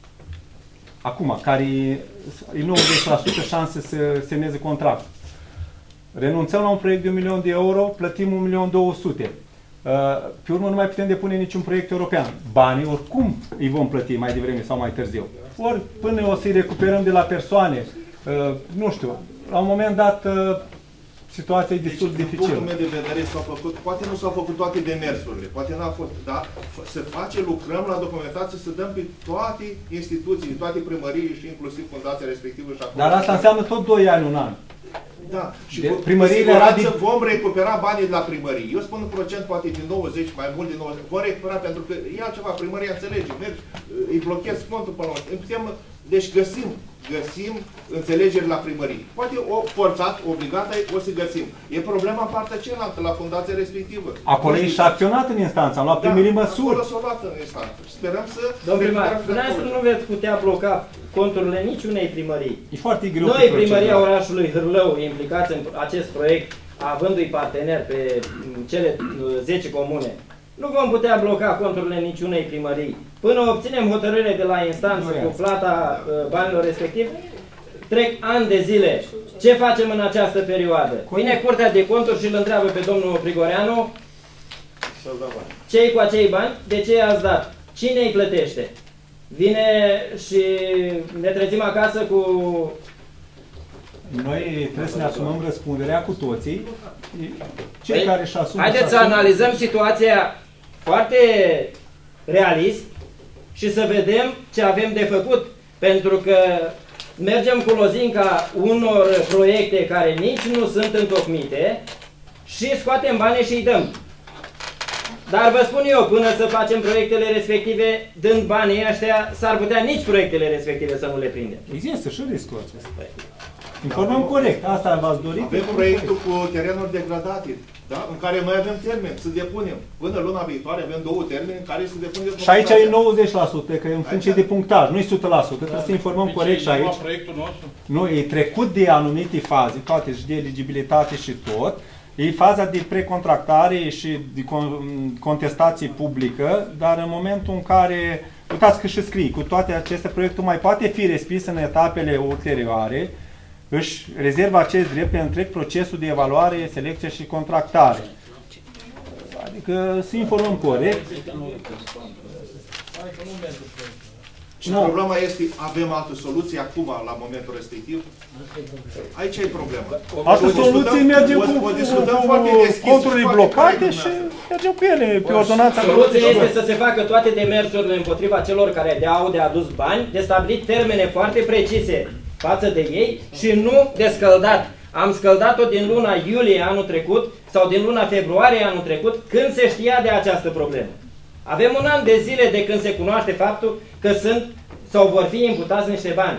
Speaker 6: Acum, care e nouăzeci la sută șanse să semneze contract. Renunțăm la un proiect de un milion de euro, plătim un milion două sute. Pe urmă nu mai putem depune niciun proiect european. Banii oricum îi vom plăti mai devreme sau mai târziu. Ori până o să-i recuperăm de la persoane, nu știu, la un moment dat situația e destul de
Speaker 1: deci,
Speaker 6: dificilă.
Speaker 1: Din punctul meu de vedere s-au făcut, poate nu s-au făcut toate demersurile, poate n-a fost, dar se face, lucrăm la documentație să dăm pe toate instituțiile, toate primării și inclusiv fundația respectivă și acolo.
Speaker 6: Dar asta înseamnă tot doi ani, un an.
Speaker 1: Da, și
Speaker 6: de,
Speaker 1: cu siguranță vom recupera banii de la primării. Eu spun un procent poate din nouăzeci, mai mult din nouăzeci. Vom recupera pentru că e altceva, primăria înțelege, mergi, îi blochezi contul până la urmă. Putem Deci găsim, găsim înțelegeri la primărie. Poate o forțat, obligat, o să găsim. E problema în partea cealaltă, la fundația respectivă.
Speaker 6: Acolo e și acționat în instanță, am luat
Speaker 1: da,
Speaker 6: primele măsuri.
Speaker 1: Acolo s-a luat în instanță. Sperăm să...
Speaker 8: Domnul primar, dumneavoastră nu veți putea bloca conturile niciunei primării.
Speaker 6: E foarte greu.
Speaker 8: Noi, primăria orașului Hârlău, implicați în acest proiect, avându-i partener pe cele zece comune, nu vom putea bloca conturile niciunei primării. Până obținem hotărâre de la instanță cu plata banilor respectiv, trec ani de zile. Ce facem în această perioadă? Vine Curtea de Conturi și îl întreabă pe domnul Grigoreanu ce-i cu acei bani, de ce i-ați dat, cine îi plătește? Vine și ne trezim acasă cu...
Speaker 6: Noi trebuie să ne asumăm răspunderea cu toții. Cei
Speaker 8: Ei,
Speaker 6: care își asumă...
Speaker 8: Haideți să analizăm situația foarte realist și să vedem ce avem de făcut. Pentru că mergem cu lozinca unor proiecte care nici nu sunt întocmite și scoatem banii și îi dăm. Dar vă spun eu, până să facem proiectele respective, dând banii ăștia, s-ar putea nici proiectele respective să nu le prindem.
Speaker 6: Există și riscul acesta. Informăm corect, asta v-ați dorit.
Speaker 1: Avem proiectul cu terenuri degradate, da? În care mai avem termen să depunem. Până luna viitoare avem două termene în care să depunem.
Speaker 6: Și aici e nouăzeci la sută, că e în funcție de punctaj, nu e o sută la sută, trebuie să informăm corect și aici. Nu, e trecut de anumite faze, toate și de eligibilitate și tot. E faza de precontractare și de contestație publică, dar în momentul în care, uitați că și scrie, cu toate aceste proiectul mai poate fi respins în etapele ulterioare, își rezervă acest drept pe întreg procesul de evaluare, selecție și contractare. Adică să informăm corect.
Speaker 1: Și no. Problema este, avem altă soluție acum, la momentul respectiv? Aici e problema.
Speaker 6: Altă soluție mergem cu, cu, cu conturile blocate și mergem cu ele pe ordonanța.
Speaker 8: Soluția este să se facă toate demersurile împotriva celor care de-au de adus bani, de stabilit termene foarte precise față de ei și nu de scăldat. Am scăldat-o din luna iulie anul trecut sau din luna februarie anul trecut, când se știa de această problemă. Avem un an de zile de când se cunoaște faptul că sunt sau vor fi imputați niște bani.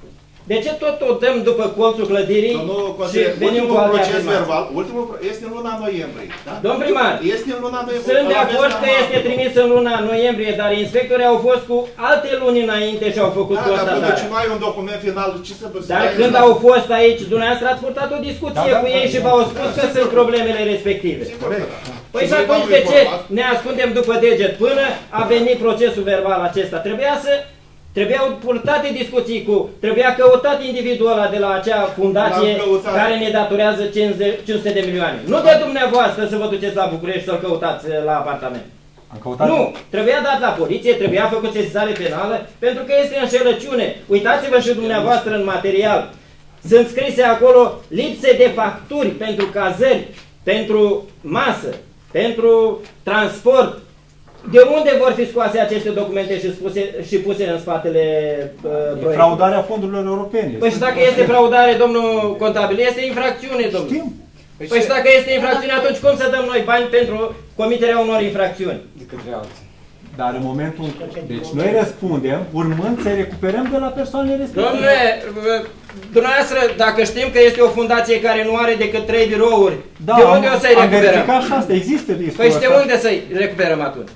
Speaker 8: De ce tot o dăm după colțul clădirii și venim cu alte
Speaker 1: verbal, ultimul este în luna noiembrie. Da?
Speaker 8: Domn primar,
Speaker 1: este în luna noiembrie.
Speaker 8: Sunt de acord că este trimis în luna noiembrie, dar inspectorii au fost cu alte luni înainte și au făcut
Speaker 1: da,
Speaker 8: constatarea.
Speaker 1: Dar până ce nu ai un document final, ce să vă
Speaker 8: Dar când au fost aici, dumneavoastră ați purtat o discuție da, da, cu ei da, și v-au spus da, că da, sunt problemele respective. Păi și atunci de ce ne ascundem după deget până a venit procesul verbal acesta? Trebuia să... Trebuiau purtate discuții cu, trebuia căutat individul ăla de la acea fundație care ne datorează cinci sute de milioane. Nu de dumneavoastră să vă duceți la București să-l căutați la apartament.
Speaker 6: Am căutat...
Speaker 8: Nu, trebuia dat la poliție, trebuia făcut sesizare penală, pentru că este înșelăciune. Uitați-vă și dumneavoastră în material. Sunt scrise acolo lipse de facturi pentru cazări, pentru masă, pentru transport. De unde vor fi scoase aceste documente și, spuse, și puse în spatele uh, proiectului?
Speaker 6: Fraudarea fondurilor europene.
Speaker 8: Păi și dacă este fraudare, domnul contabil, este infracțiune, domnul.
Speaker 6: Știm.
Speaker 8: Păi și dacă este infracțiune, atunci cum să dăm noi bani pentru comiterea unor infracțiuni?
Speaker 11: De către alții.
Speaker 6: Dar în momentul... Deci noi răspundem, urmând să recuperăm de la persoanele respective.
Speaker 8: Domnule, dumneavoastră, dacă știm că este o fundație care nu are decât trei birouri,
Speaker 6: da,
Speaker 8: de unde
Speaker 6: am,
Speaker 8: o să-i recuperăm?
Speaker 6: Am și asta, există riscul
Speaker 8: Păi și de
Speaker 6: asta.
Speaker 8: unde să-i recuperăm atunci?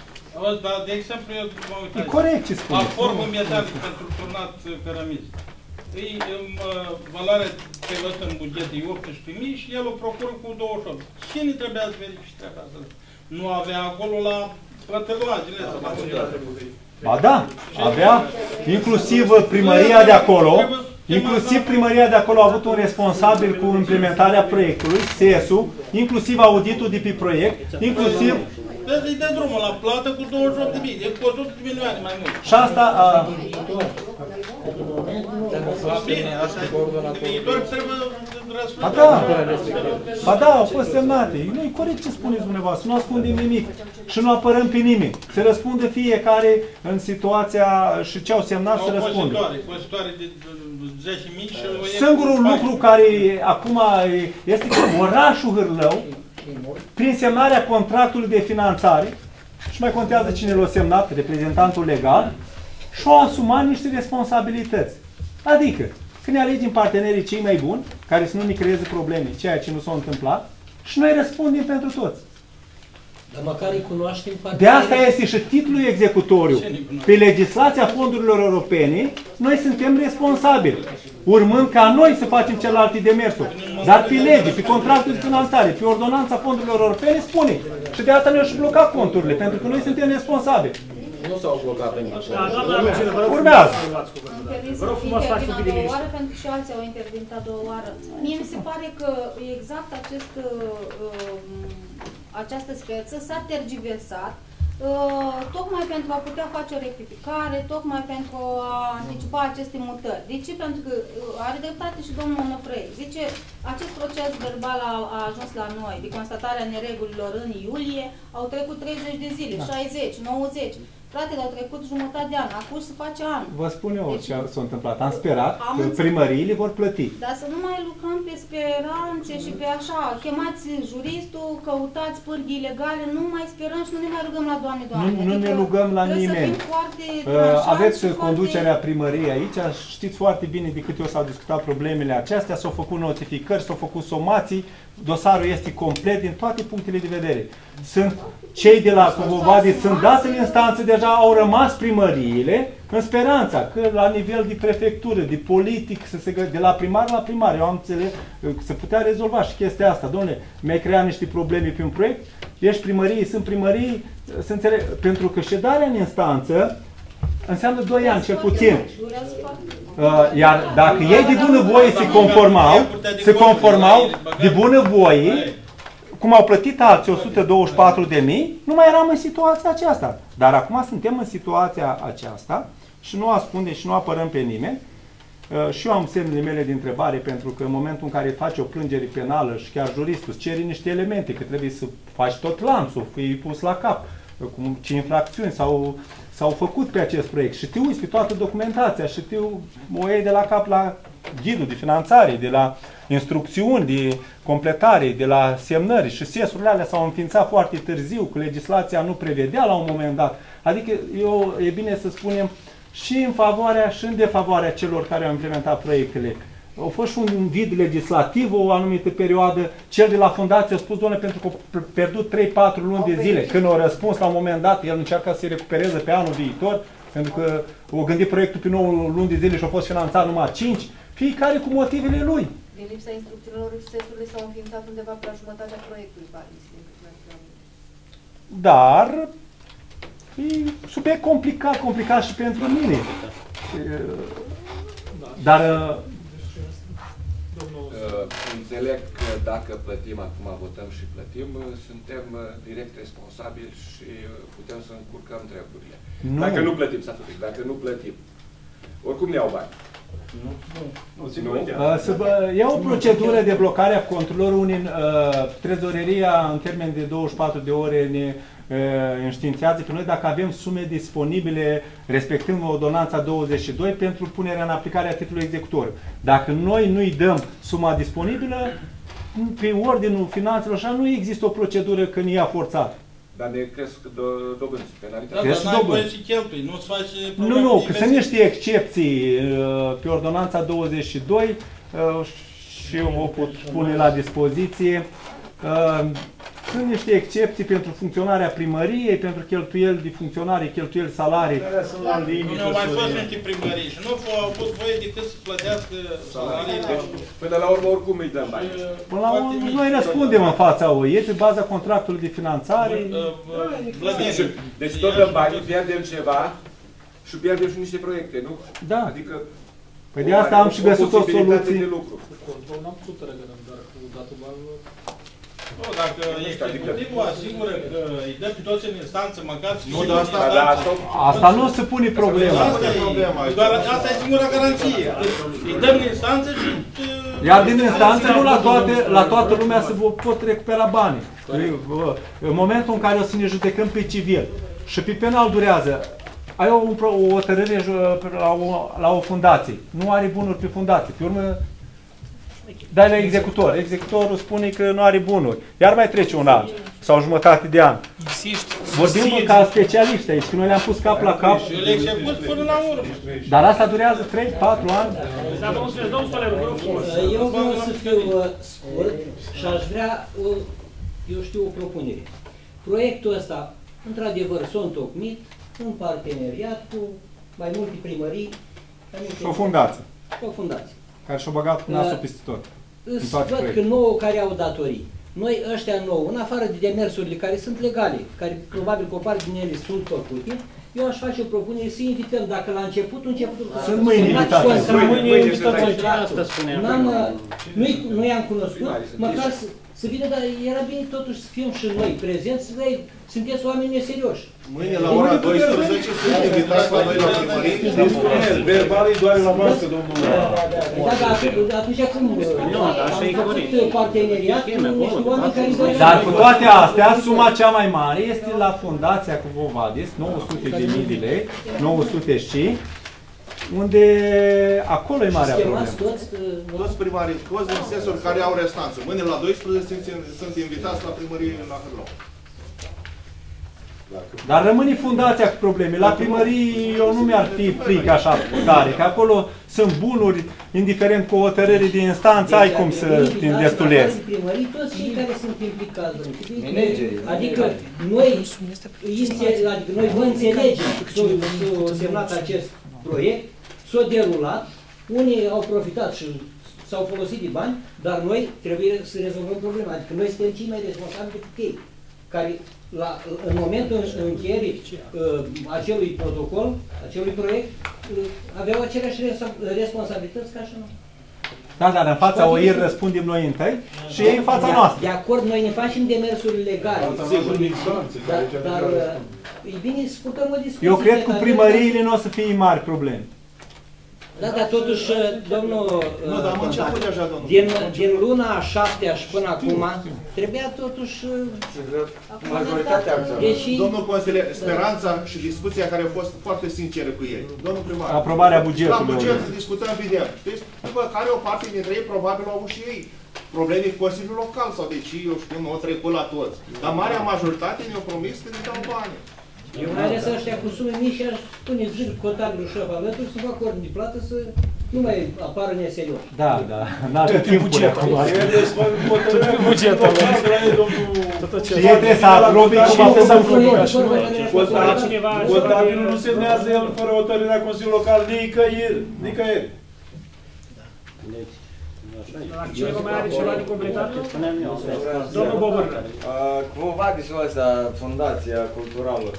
Speaker 12: Dar, de exemplu, eu mă uitați.
Speaker 6: E corect ce spuneți.
Speaker 12: Aformul metalic pentru turnat cărămizi. Îi, în, valoarea prevăzută în buget e optsprezece mii și el o procură cu douăzeci și opt. Cine trebuia să verifice treaba asta? Nu avea acolo la plătăloagele astea.
Speaker 6: Ba da, avea inclusiv primăria de acolo, inclusiv primăria de acolo a avut un responsabil cu implementarea proiectului, S E S-ul, inclusiv auditul de pe proiect, inclusiv...
Speaker 12: Dă-i de drumul la plată cu douăzeci și opt de mii, e cu o sută de milioane mai mult.
Speaker 6: Și asta... A...
Speaker 12: Bine, asta e viitor, trebuie răspuns.
Speaker 6: Ba da, ba da, au fost semnate. Nu e corect ce spuneți dumneavoastră, nu ascundem nimic și nu apărăm pe nimeni. Se răspunde fiecare în situația și ce au semnat să răspundă.
Speaker 12: Costitoare de zece mii și...
Speaker 6: Singurul lucru care acum este că orașul Hârlău, prin semnarea contractului de finanțare, și mai contează cine l-a semnat, reprezentantul legal, și-au asumat niște responsabilități. Adică, când ne alegem partenerii cei mai buni, care să nu ne creeze probleme, ceea ce nu s-a întâmplat, și noi răspundem pentru toți.
Speaker 2: Dar măcar îi cunoaștem
Speaker 6: De asta este și titlul executoriu. Pe legislația fondurilor europene, noi suntem responsabili, urmând ca noi să facem celelalte demersuri. Dar pe lege, pe contractul de finanțare, pe ordonanța fondurilor europene spune. Și de asta ne-au și blocat conturile, pentru că noi suntem responsabili.
Speaker 8: Nu s-au blocat pe niciun.
Speaker 6: Urmează.
Speaker 9: Vă rog frumos, faci un pic de liniște. Pentru și alții au intervenit a doua oară. Mie mi se pare că exact acest, această speță s-a tergiversat tocmai pentru a putea face o rectificare, tocmai pentru a anticipa aceste mutări. De ce? Pentru că are dreptate și domnul Onofrei. Zice, acest proces verbal a, a ajuns la noi de constatarea neregulilor în iulie, au trecut treizeci de zile, șaizeci, nouăzeci. Fratele, au trecut jumătate de an, acum se face an.
Speaker 6: Vă spun eu deci, ce s-a întâmplat. Am sperat
Speaker 9: am
Speaker 6: că primăriile vor plăti.
Speaker 9: Dar să nu mai lucrăm pe speranțe și pe așa. Chemați juristul, căutați pârghii legale, nu mai sperăm și nu ne mai rugăm la Doamne, Doamne.
Speaker 6: Nu, nu
Speaker 9: adică
Speaker 6: ne rugăm la nimeni. Uh, aveți conducerea foarte... primăriei aici, știți foarte bine de câte ori s-au discutat problemele acestea, s-au făcut notificări, s-au făcut somații, dosarul este complet din toate punctele de vedere. Sunt cei de la Covovadi, sunt date în instanță, deja au rămas primăriile în speranța că la nivel de prefectură, de politic, să se, de la primar la primar, eu am înțeles că se putea rezolva și chestia asta. Dom'le, mi-ai creat niște probleme pe un proiect, ești primărie, sunt primării, să înțeleg, pentru că ședarea în instanță înseamnă doi ani, cel puțin. Uh, iar dacă ei de bunăvoie se conformau, se conformau de bunăvoie, cum au plătit alții o sută douăzeci și patru de mii, nu mai eram în situația aceasta. Dar acum suntem în situația aceasta și nu ascundem și nu apărăm pe nimeni. Uh, și eu am semnele mele de întrebare, pentru că în momentul în care faci o plângere penală și chiar juristul îți cere niște elemente, că trebuie să faci tot lanțul, fii pus la cap, cum ce infracțiuni sau s-au făcut pe acest proiect și te uiți pe toată documentația și te o iei de la cap la ghidul de finanțare, de la instrucțiuni, de completare, de la semnări și sesurile alea s-au înființat foarte târziu, că legislația nu prevedea la un moment dat. Adică eu, e bine să spunem și în favoarea și în defavoarea celor care au implementat proiectele. Au fost și un vid legislativ o anumită perioadă, cel de la fundație a spus, doamne, pentru că a pierdut trei patru luni de zile. Când au răspuns la un moment dat, el încearcă să se recupereze pe anul viitor, pentru că au gândit proiectul pe nouă luni de zile și a fost finanțat numai cinci, fiecare cu motivele lui.
Speaker 13: Din lipsa instrucțiilor, sesurile s-au înființat undeva pe la jumătatea proiectului, pare.
Speaker 6: Dar e subiect complicat, complicat și pentru mine. Dar
Speaker 14: Uh, înțeleg că dacă plătim, acum votăm și plătim, suntem direct responsabili și putem să încurcăm treburile. Nu. Dacă nu plătim, s-a făcut. Dacă nu plătim, oricum ne iau bani.
Speaker 5: Nu. Nu.
Speaker 14: Nu.
Speaker 6: Uh, să ia o procedură de blocare a controlorului unii, uh, trezoreria în termen de douăzeci și patru de ore ne înștiințează pe noi dacă avem sume disponibile respectând ordonanța douăzeci și doi pentru punerea în aplicare a titlului executor. Dacă noi nu-i dăm suma disponibilă, pe ordinul finanțelor așa nu există o procedură că ne ia forțat.
Speaker 14: Dar ne cresc dobânzi, penalități.
Speaker 12: Da, dar n-ai voie și cheltui, nu-ți faci
Speaker 6: Nu, nu, că sunt niște excepții pe ordonanța douăzeci și doi și eu o pot pune la dispoziție. Sunt niște excepții pentru funcționarea primăriei, pentru cheltuieli de funcționare, cheltuieli salarii.
Speaker 12: Nu au mai fost niște primării și nu au fost voie decât să plătească salariile.
Speaker 14: Până la urmă oricum îi dăm bani.
Speaker 6: Până la urmă noi răspundem în fața O I E pe baza contractului de finanțare.
Speaker 14: Deci tot dăm bani, pierdem ceva și pierdem și niște proiecte, nu?
Speaker 6: Da.
Speaker 14: Adică
Speaker 6: păi de asta am și găsit o soluție.
Speaker 10: Control n-am putut regădăm, dar cu datul banilor...
Speaker 12: Nu, dacă executivul asigură că îi dă pe toți în instanță, măcar și
Speaker 6: nu, dar asta, asta nu se pune problema.
Speaker 12: Asta e, doar asta e singura garanție. Îi dăm în instanță și...
Speaker 6: Iar din instanță nu la, toate, la toată lumea se pot recupera banii. În momentul în care o să ne judecăm pe civil și pe penal durează, ai o, o hotărâre la o, la o fundație, nu are bunuri pe fundație. Pe urmă, dai la executor. Executorul spune că nu are bunuri. Iar mai trece un an sau jumătate de an.
Speaker 10: Insisti.
Speaker 6: Vorbim ca specialiști aici, că noi le-am pus cap la cap.
Speaker 12: Și le execut până la urmă.
Speaker 6: Dar asta durează trei patru ani.
Speaker 4: Da, domnul Sfânt, domnul Stoleru, vă rog frumos.
Speaker 2: Eu vreau să fiu uh, scurt și aș vrea, o, eu știu, o propunere. Proiectul ăsta, într-adevăr, s-a întocmit în parteneriat cu mai multe primării.
Speaker 6: Și o fundație.
Speaker 2: O fundație.
Speaker 6: Care și-a băgat nasul peste tot.
Speaker 2: Văd că nouă care au datorii. Noi ăștia nouă, în afară de demersurile care sunt legale, care probabil că o parte din ele sunt făcute, eu aș face o propunere să invităm, dacă la începutul, începutul...
Speaker 6: Sunt mâine invitate.
Speaker 2: Mâine invitați. Nu i-am cunoscut, măcar să, să vină, dar era bine totuși să fim și noi prezenți, să vei, sunteți oameni neserioși.
Speaker 1: Mâine la ora douăsprezece sunt invitați la noi la primărie.
Speaker 5: Verbalii doar la mască, domnul.
Speaker 2: Da, dar atunci cum am făcut parteneriat cu niște oameni care...
Speaker 6: Dar cu toate astea, suma cea mai mare este la fundația cu Vovadis, nouă sute de mii de lei, nouă sute și, unde acolo e marea problemă.
Speaker 1: Toți primarii, toți din sensul care au restanță. Mâine la douăsprezece sunt invitați la primărie la Hârlău.
Speaker 6: Dar rămâne fundația cu probleme. La primării eu nu mi-ar fi frică așa tare, că acolo sunt bunuri, indiferent cu o hotărâre de instanță, ai cum să te destulezi.
Speaker 2: Primării, toți cei care sunt implicați. Adică noi, adică noi vă înțelegem că s-a semnat acest proiect, s-a derulat, unii au profitat și s-au folosit de bani, dar noi trebuie să rezolvăm problema. Adică noi suntem cei mai responsabili decât ei, care la, în momentul încheierii uh, acelui protocol, acelui proiect, uh, aveau aceleași responsabilități ca și noi.
Speaker 6: Da, dar în fața O I R răspundem noi întâi și ei în fața noastră.
Speaker 2: De acord, noi ne facem demersuri legale. Dar, dar e bine să purtăm o discuție.
Speaker 6: Eu cred că cu primăriile nu o să fie mari probleme.
Speaker 2: Da, dar totuși, domnul,
Speaker 1: nu, dar am început deja, domnul.
Speaker 2: Din, din luna a șaptea și până acum, trebuia totuși...
Speaker 1: Majoritatea deci, domnul consilier, speranța și discuția care a fost foarte sinceră cu ei. Domnul primar.
Speaker 6: Aprobarea bugetului.
Speaker 1: La buget discutăm bine. Știți, după care o parte dintre ei probabil au avut și ei probleme cu Consiliul Local sau deci, eu știu, nu au trecut la toți. Dar marea majoritate ne-au promis că ne dau bani.
Speaker 2: Eu mai ales ăștia cu sume mici și aș spune zic contabilul șef alături să fac ordine de plată să nu mai apară neserios.
Speaker 6: Da, da, n-are timpul acum.
Speaker 10: Bugetul.
Speaker 6: Și ei trebuie să aprobe cum a fost aprobat.
Speaker 5: Contabilul nu semnează el fără hotărârea Consiliului Local nicăieri, nicăieri.
Speaker 4: Cineva mai are ceva de completat? Domnul Bobărnă.
Speaker 11: Cu Vovadisul ăsta, Fundația Culturală,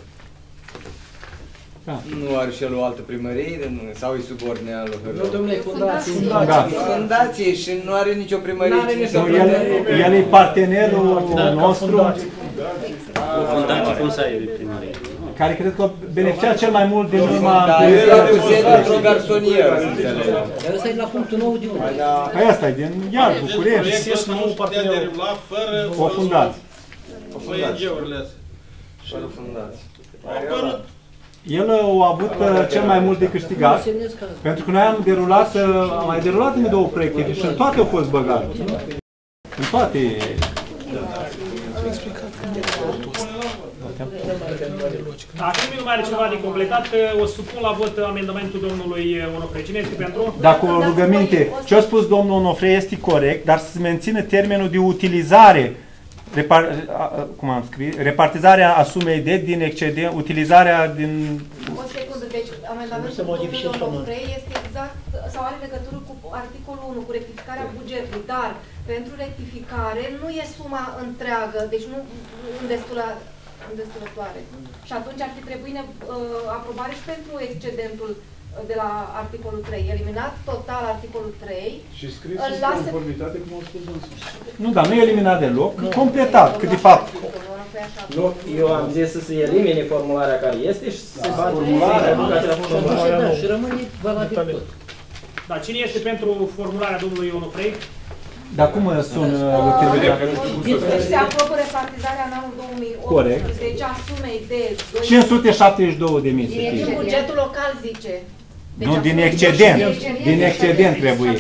Speaker 11: nu are și el o altă primărie sau îi subordinea lui Hârlău?
Speaker 2: Nu, domnule, fundație.
Speaker 11: Fundație și nu are nicio primărie.
Speaker 6: El e partenerul nostru.
Speaker 7: Fundație cum să ai primărie?
Speaker 6: Care cred că beneficia cel mai mult din urma...
Speaker 11: Era cu sediu într-o garsonieră.
Speaker 2: Dar ăsta e la punctul nou de unde?
Speaker 6: Păi ăsta e din Iar, București.
Speaker 12: Proiectul nu putea derula fără
Speaker 6: o fundație.
Speaker 12: O fundație.
Speaker 11: Fără fundație.
Speaker 6: El a avut cel mai mult de câștigat, pentru că noi am derulat, am mai derulat în două proiecte și în toate au fost băgate. În toate.
Speaker 4: Acum nu mai are ceva de completat, o supun la vot amendamentul domnului Onofre. Cine este pentru?
Speaker 6: Dacă o rugăminte, ce a spus domnul Onofre este corect, dar să se mențină termenul de utilizare, repar, cum am scris, repartizarea a sumei de din excedent, utilizarea din...
Speaker 13: O secundă, deci amendamentul domnului Onofre este exact, sau are legătură cu articolul unu, cu rectificarea bugetului, dar pentru rectificare nu e suma întreagă, deci nu în destulă îndestulătoare. Și atunci ar fi trebuit uh, aprobare și pentru excedentul de la articolul trei. Eliminat total articolul trei.
Speaker 5: Și scris în
Speaker 13: lasă...
Speaker 5: conformitate, cum au spus domnul.
Speaker 6: Nu, dar nu e eliminat deloc, no. completat, că de fapt...
Speaker 8: Nu, eu am zis să se elimine formularea care este și să se facă formularea.
Speaker 2: Și rămâne valabil tot.
Speaker 4: Dar cine este pentru formularea domnului Onofrei?
Speaker 6: Dar cum sună utilizarea?
Speaker 13: Se aprobă repartizarea în anul două mii optsprezece a sumei de...
Speaker 6: cinci sute șaptezeci și două de mii.
Speaker 13: Din bugetul local, zice.
Speaker 6: Nu, din excedent. Din excedent trebuie.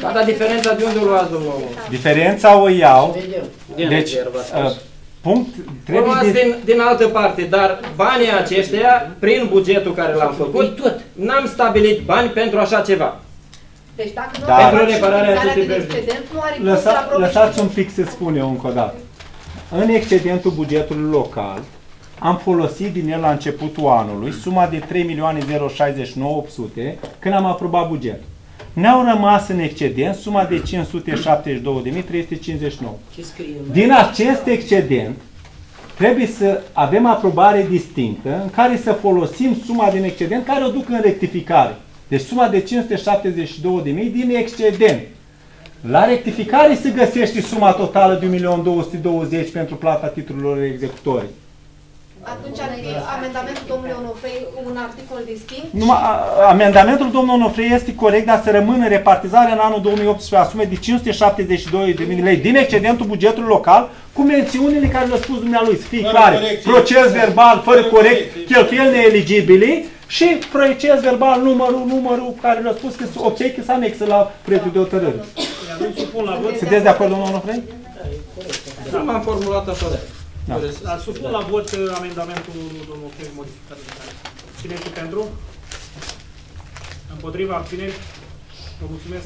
Speaker 8: Da, dar diferența de unde o luați, domnul?
Speaker 6: Diferența o iau.
Speaker 7: Din
Speaker 6: Deci,
Speaker 7: rezervă,
Speaker 6: uh, punct,
Speaker 8: O
Speaker 6: trebuie
Speaker 8: luați
Speaker 6: de...
Speaker 8: din, din altă parte, dar banii aceștia, prin bugetul care l-am făcut, n-am stabilit bani pentru așa ceva.
Speaker 13: Deci dacă nu
Speaker 6: Da.
Speaker 13: are
Speaker 6: Pentru
Speaker 8: repararea
Speaker 13: utilizarea
Speaker 8: acestui
Speaker 13: din excedent, nu are cum
Speaker 6: Lăsa,
Speaker 13: să aprobe
Speaker 6: lăsați
Speaker 13: și-
Speaker 6: un pic să spun eu încă o dată. În excedentul bugetului local, am folosit din el la începutul anului suma de trei milioane șaizeci și nouă mii opt sute când am aprobat bugetul. Ne-au rămas în excedent suma de cinci sute șaptezeci și două de mii trei sute cincizeci și nouă.
Speaker 2: Ce scrie?
Speaker 6: Din acest excedent trebuie să avem aprobare distinctă în care să folosim suma din excedent care o duc în rectificare. Deci suma de cinci sute șaptezeci și două de mii din excedent. La rectificare se găsește suma totală de un milion două sute douăzeci de mii pentru plata titlurilor executorii.
Speaker 13: Atunci ar fi amendamentul domnului Onofrei un articol distinct.
Speaker 6: Numai, a, amendamentul domnului Onofrei este corect, dar să rămână repartizarea în anul două mii optsprezece a sumei de cinci sute șaptezeci și doi de mii de lei din excedentul bugetului local, cu mențiunile care le-a spus dumnealui, să fie clare. Proces verbal, fără corect, cheltuieli neeligibili și proces verbal, numărul, numărul care le-a spus că obsechi să anexă la proiectul de hotărâre. Sunteți de acord, domnul Onofrei?
Speaker 8: Da. Nu m-am formulat așa.
Speaker 6: Da.
Speaker 4: Dar supun la vot amendamentul domnului Fred modificat de care. Cine este pentru? Împotriva abțineri? Vă mulțumesc.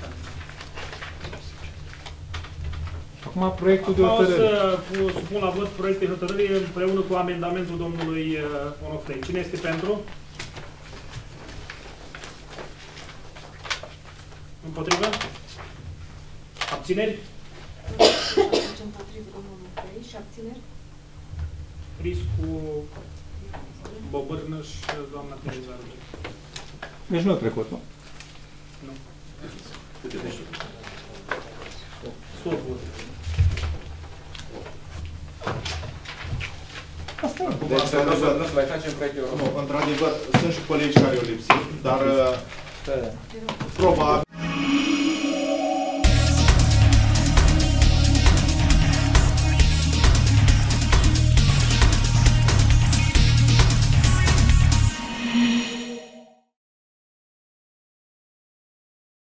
Speaker 6: Acum proiectul de
Speaker 4: Acum
Speaker 6: hotărâre.
Speaker 4: o să supun la vot proiectul de hotărâre împreună cu amendamentul domnului Onofrei. Cine este pentru? Împotriva? Abțineri?
Speaker 13: Împotrivă domnul Onofrei și abțineri.
Speaker 4: Riscu Bobârnă și doamna Tereza Ruge.
Speaker 6: Deci nu a trecut, nu?
Speaker 4: Nu. Scurt vot.
Speaker 14: Deci să nu să- nu să mai facem proiectul.
Speaker 1: Nu, într-adevăr, sunt și colegi care au lipsit, dar uh, probabil